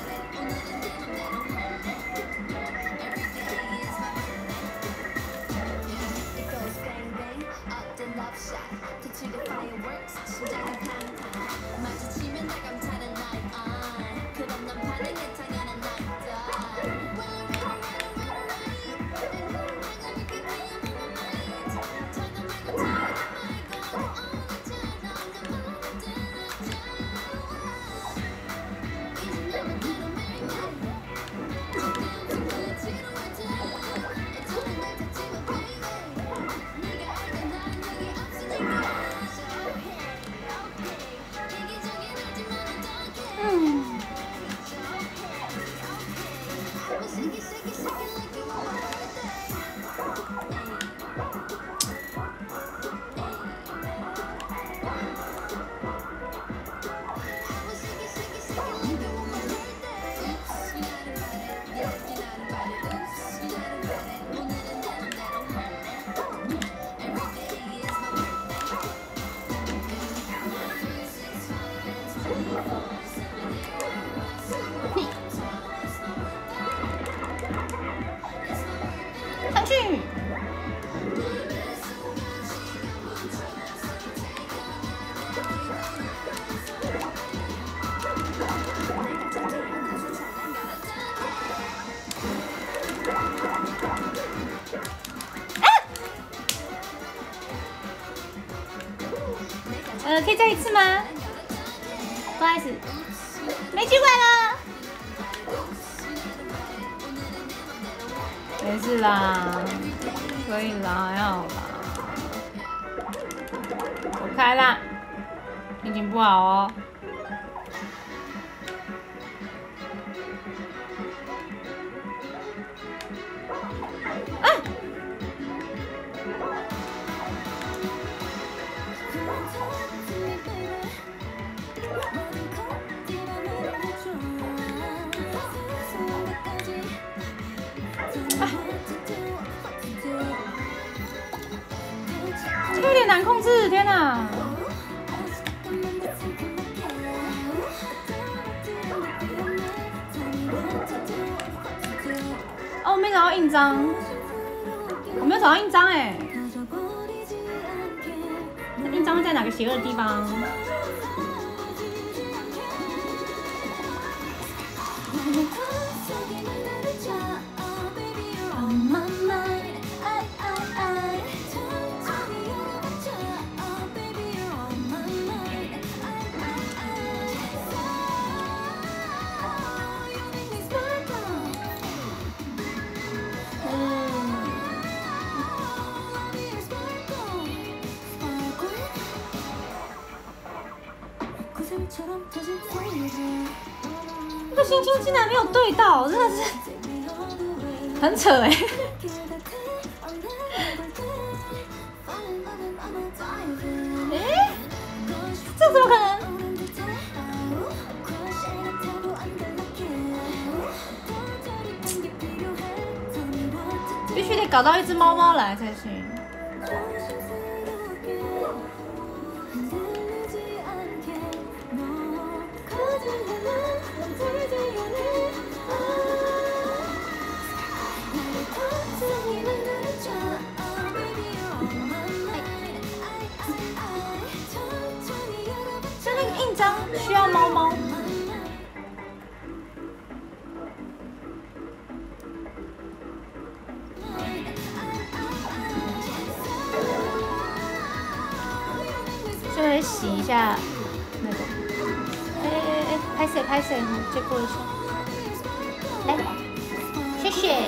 上去。可以再一次吗？不好意思，没机会了。没事啦，可以啦，还好啦。走开啦，心情不好哦。 点难控制，天哪！哦，我没找到印章，我没有找到印章哎，印章会在哪个邪恶的地方？这个星星竟然没有对到，真的是很扯哎！这怎么可能？必须得搞到一只猫猫来才行。像那个印章需要猫猫。就会洗一下那个，拍摄，借过一下，来，谢谢。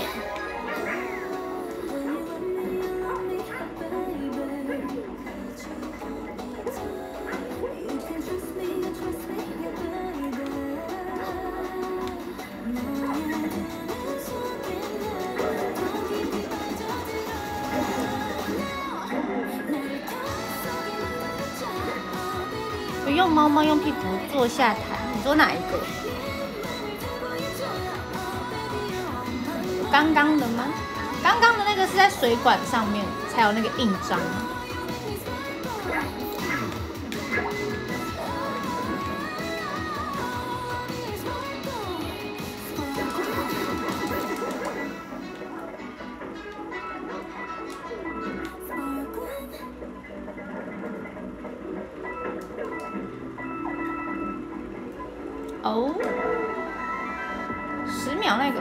不用猫猫，用屁股坐下弹。你说哪一个？刚刚的吗？刚刚的那个是在水管上面才有那个印章。哦，10秒那个，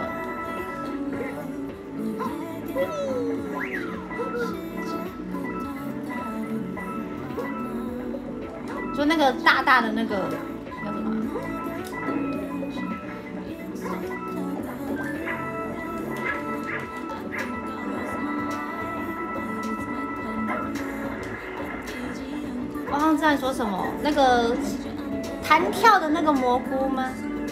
就那个大大的那个叫什么？我好像在说什么？那个。弹跳的那个蘑菇吗？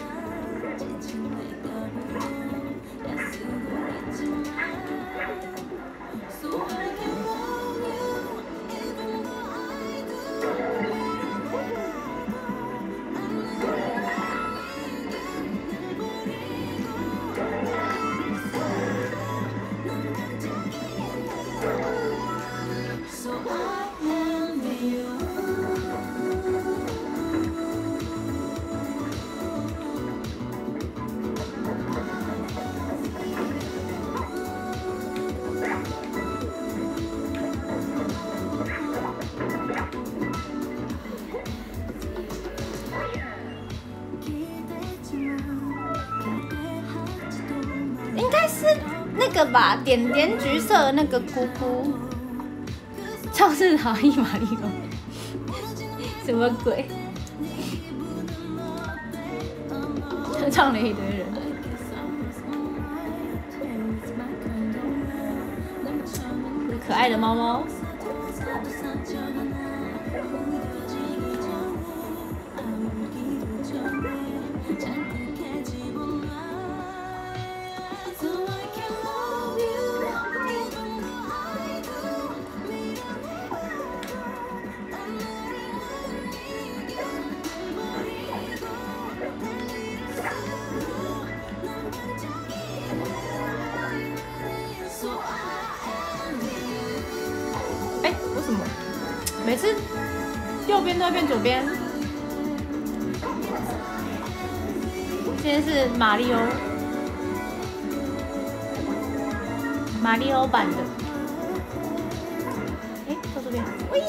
那个吧，点点橘色的那个姑姑，超市好意玛丽吗？什么鬼？唱了一堆人。可爱的猫猫。为什么？ 每次右边都会变左边。今天是马里欧版的。哎，到这边，喂！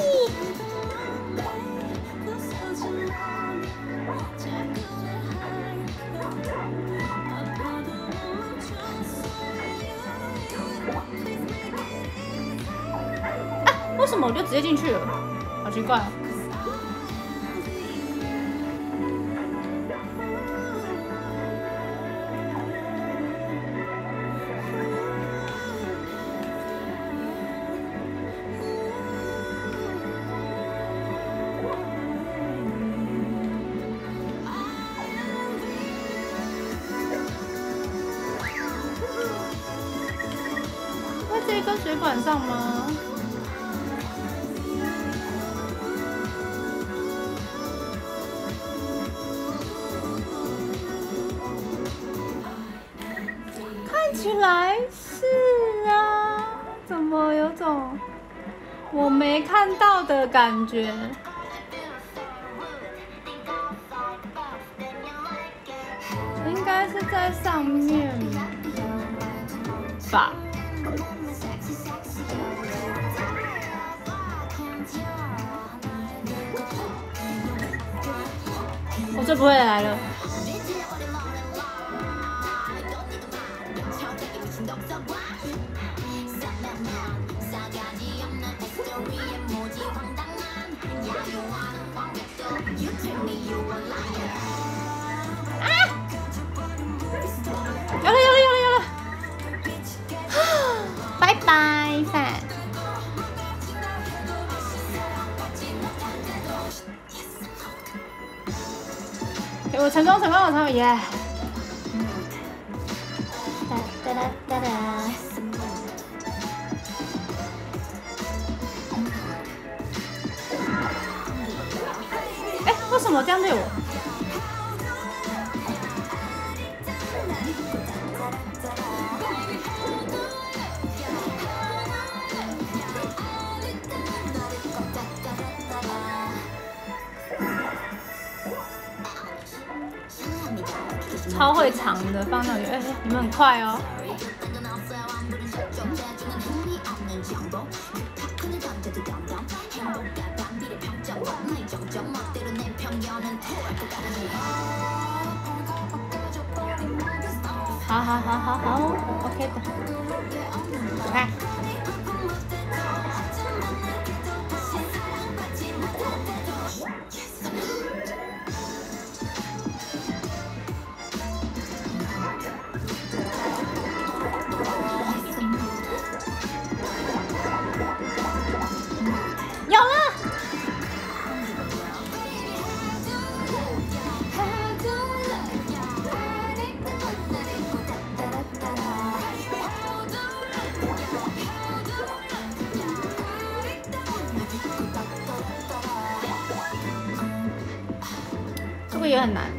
为什么我就直接进去了？好奇怪哦！在这一根水管上吗？看起来是啊，怎么有种我没看到的感觉？应该是在上面吧。我这不会来了。有了！拜拜饭。我成功耶！哒哒哒哒哒。哎，为什么这样对我？超会藏的，放那里，哎，你们很快哦。好 ，OK 的。来。有了！这个也很难。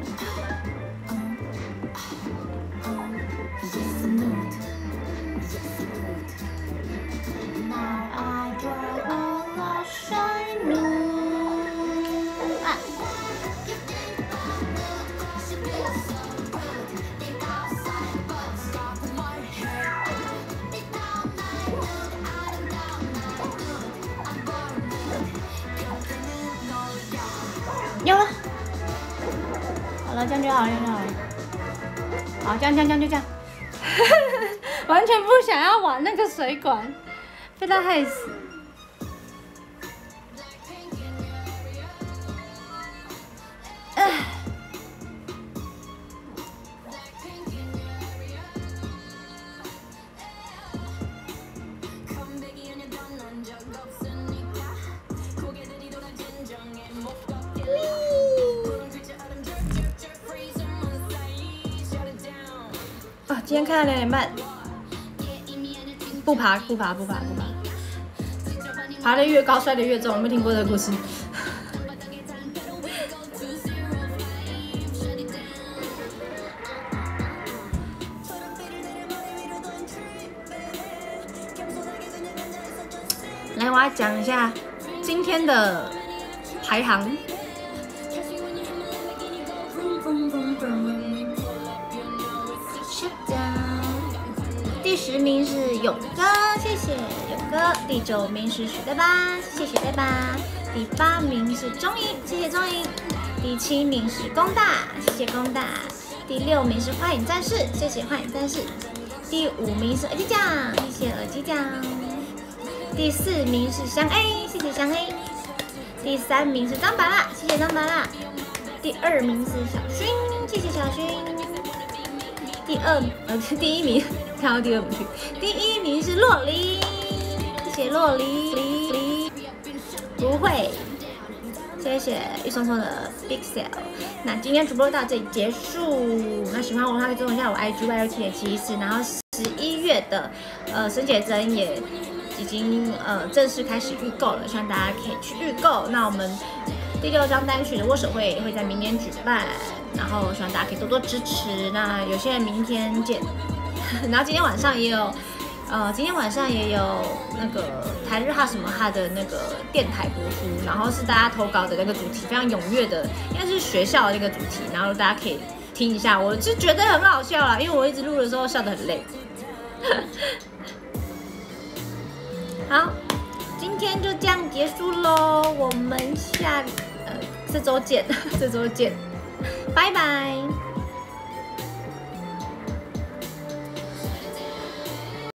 有了，好了，这样就好了，好，这样就这样，完全不想要玩那个水管，被他害死。今天看到2点半，不爬，爬得越高摔得越重，有没有听过这个故事？来，我要讲一下今天的排行。第10名是勇哥，谢谢勇哥。第9名是许代巴，谢谢许代巴。第8名是钟莹，谢谢钟莹。第7名是龚大，谢谢龚大。第6名是幻影战士，谢谢幻影战士。第5名是耳机酱，谢谢耳机酱。第4名是香 A， 谢谢香 A。第3名是张巴拉，谢谢张巴拉。第2名是小薰，谢谢小薰。第1名看到第2名去。第1名是洛梨，谢谢洛梨。不会，谢谢玉松松的 Big Sale。那今天直播到这里结束。那喜欢我的话，可以追踪一下我 IG YUT714。然后11月的生写真也已经正式开始预购了，希望大家可以去预购。那我们第6张单曲的握手会会在明年举办，然后希望大家可以多多支持。那有些人明天见，然后今天晚上也有那个台日哈什么哈的那个电台播出，然后是大家投稿的那个主题，非常踊跃的，应该是学校的那个主题，然后大家可以听一下，我是觉得很好笑啦，因为我一直录的时候笑得很累。好，今天就这样结束喽，我们这周见，拜拜。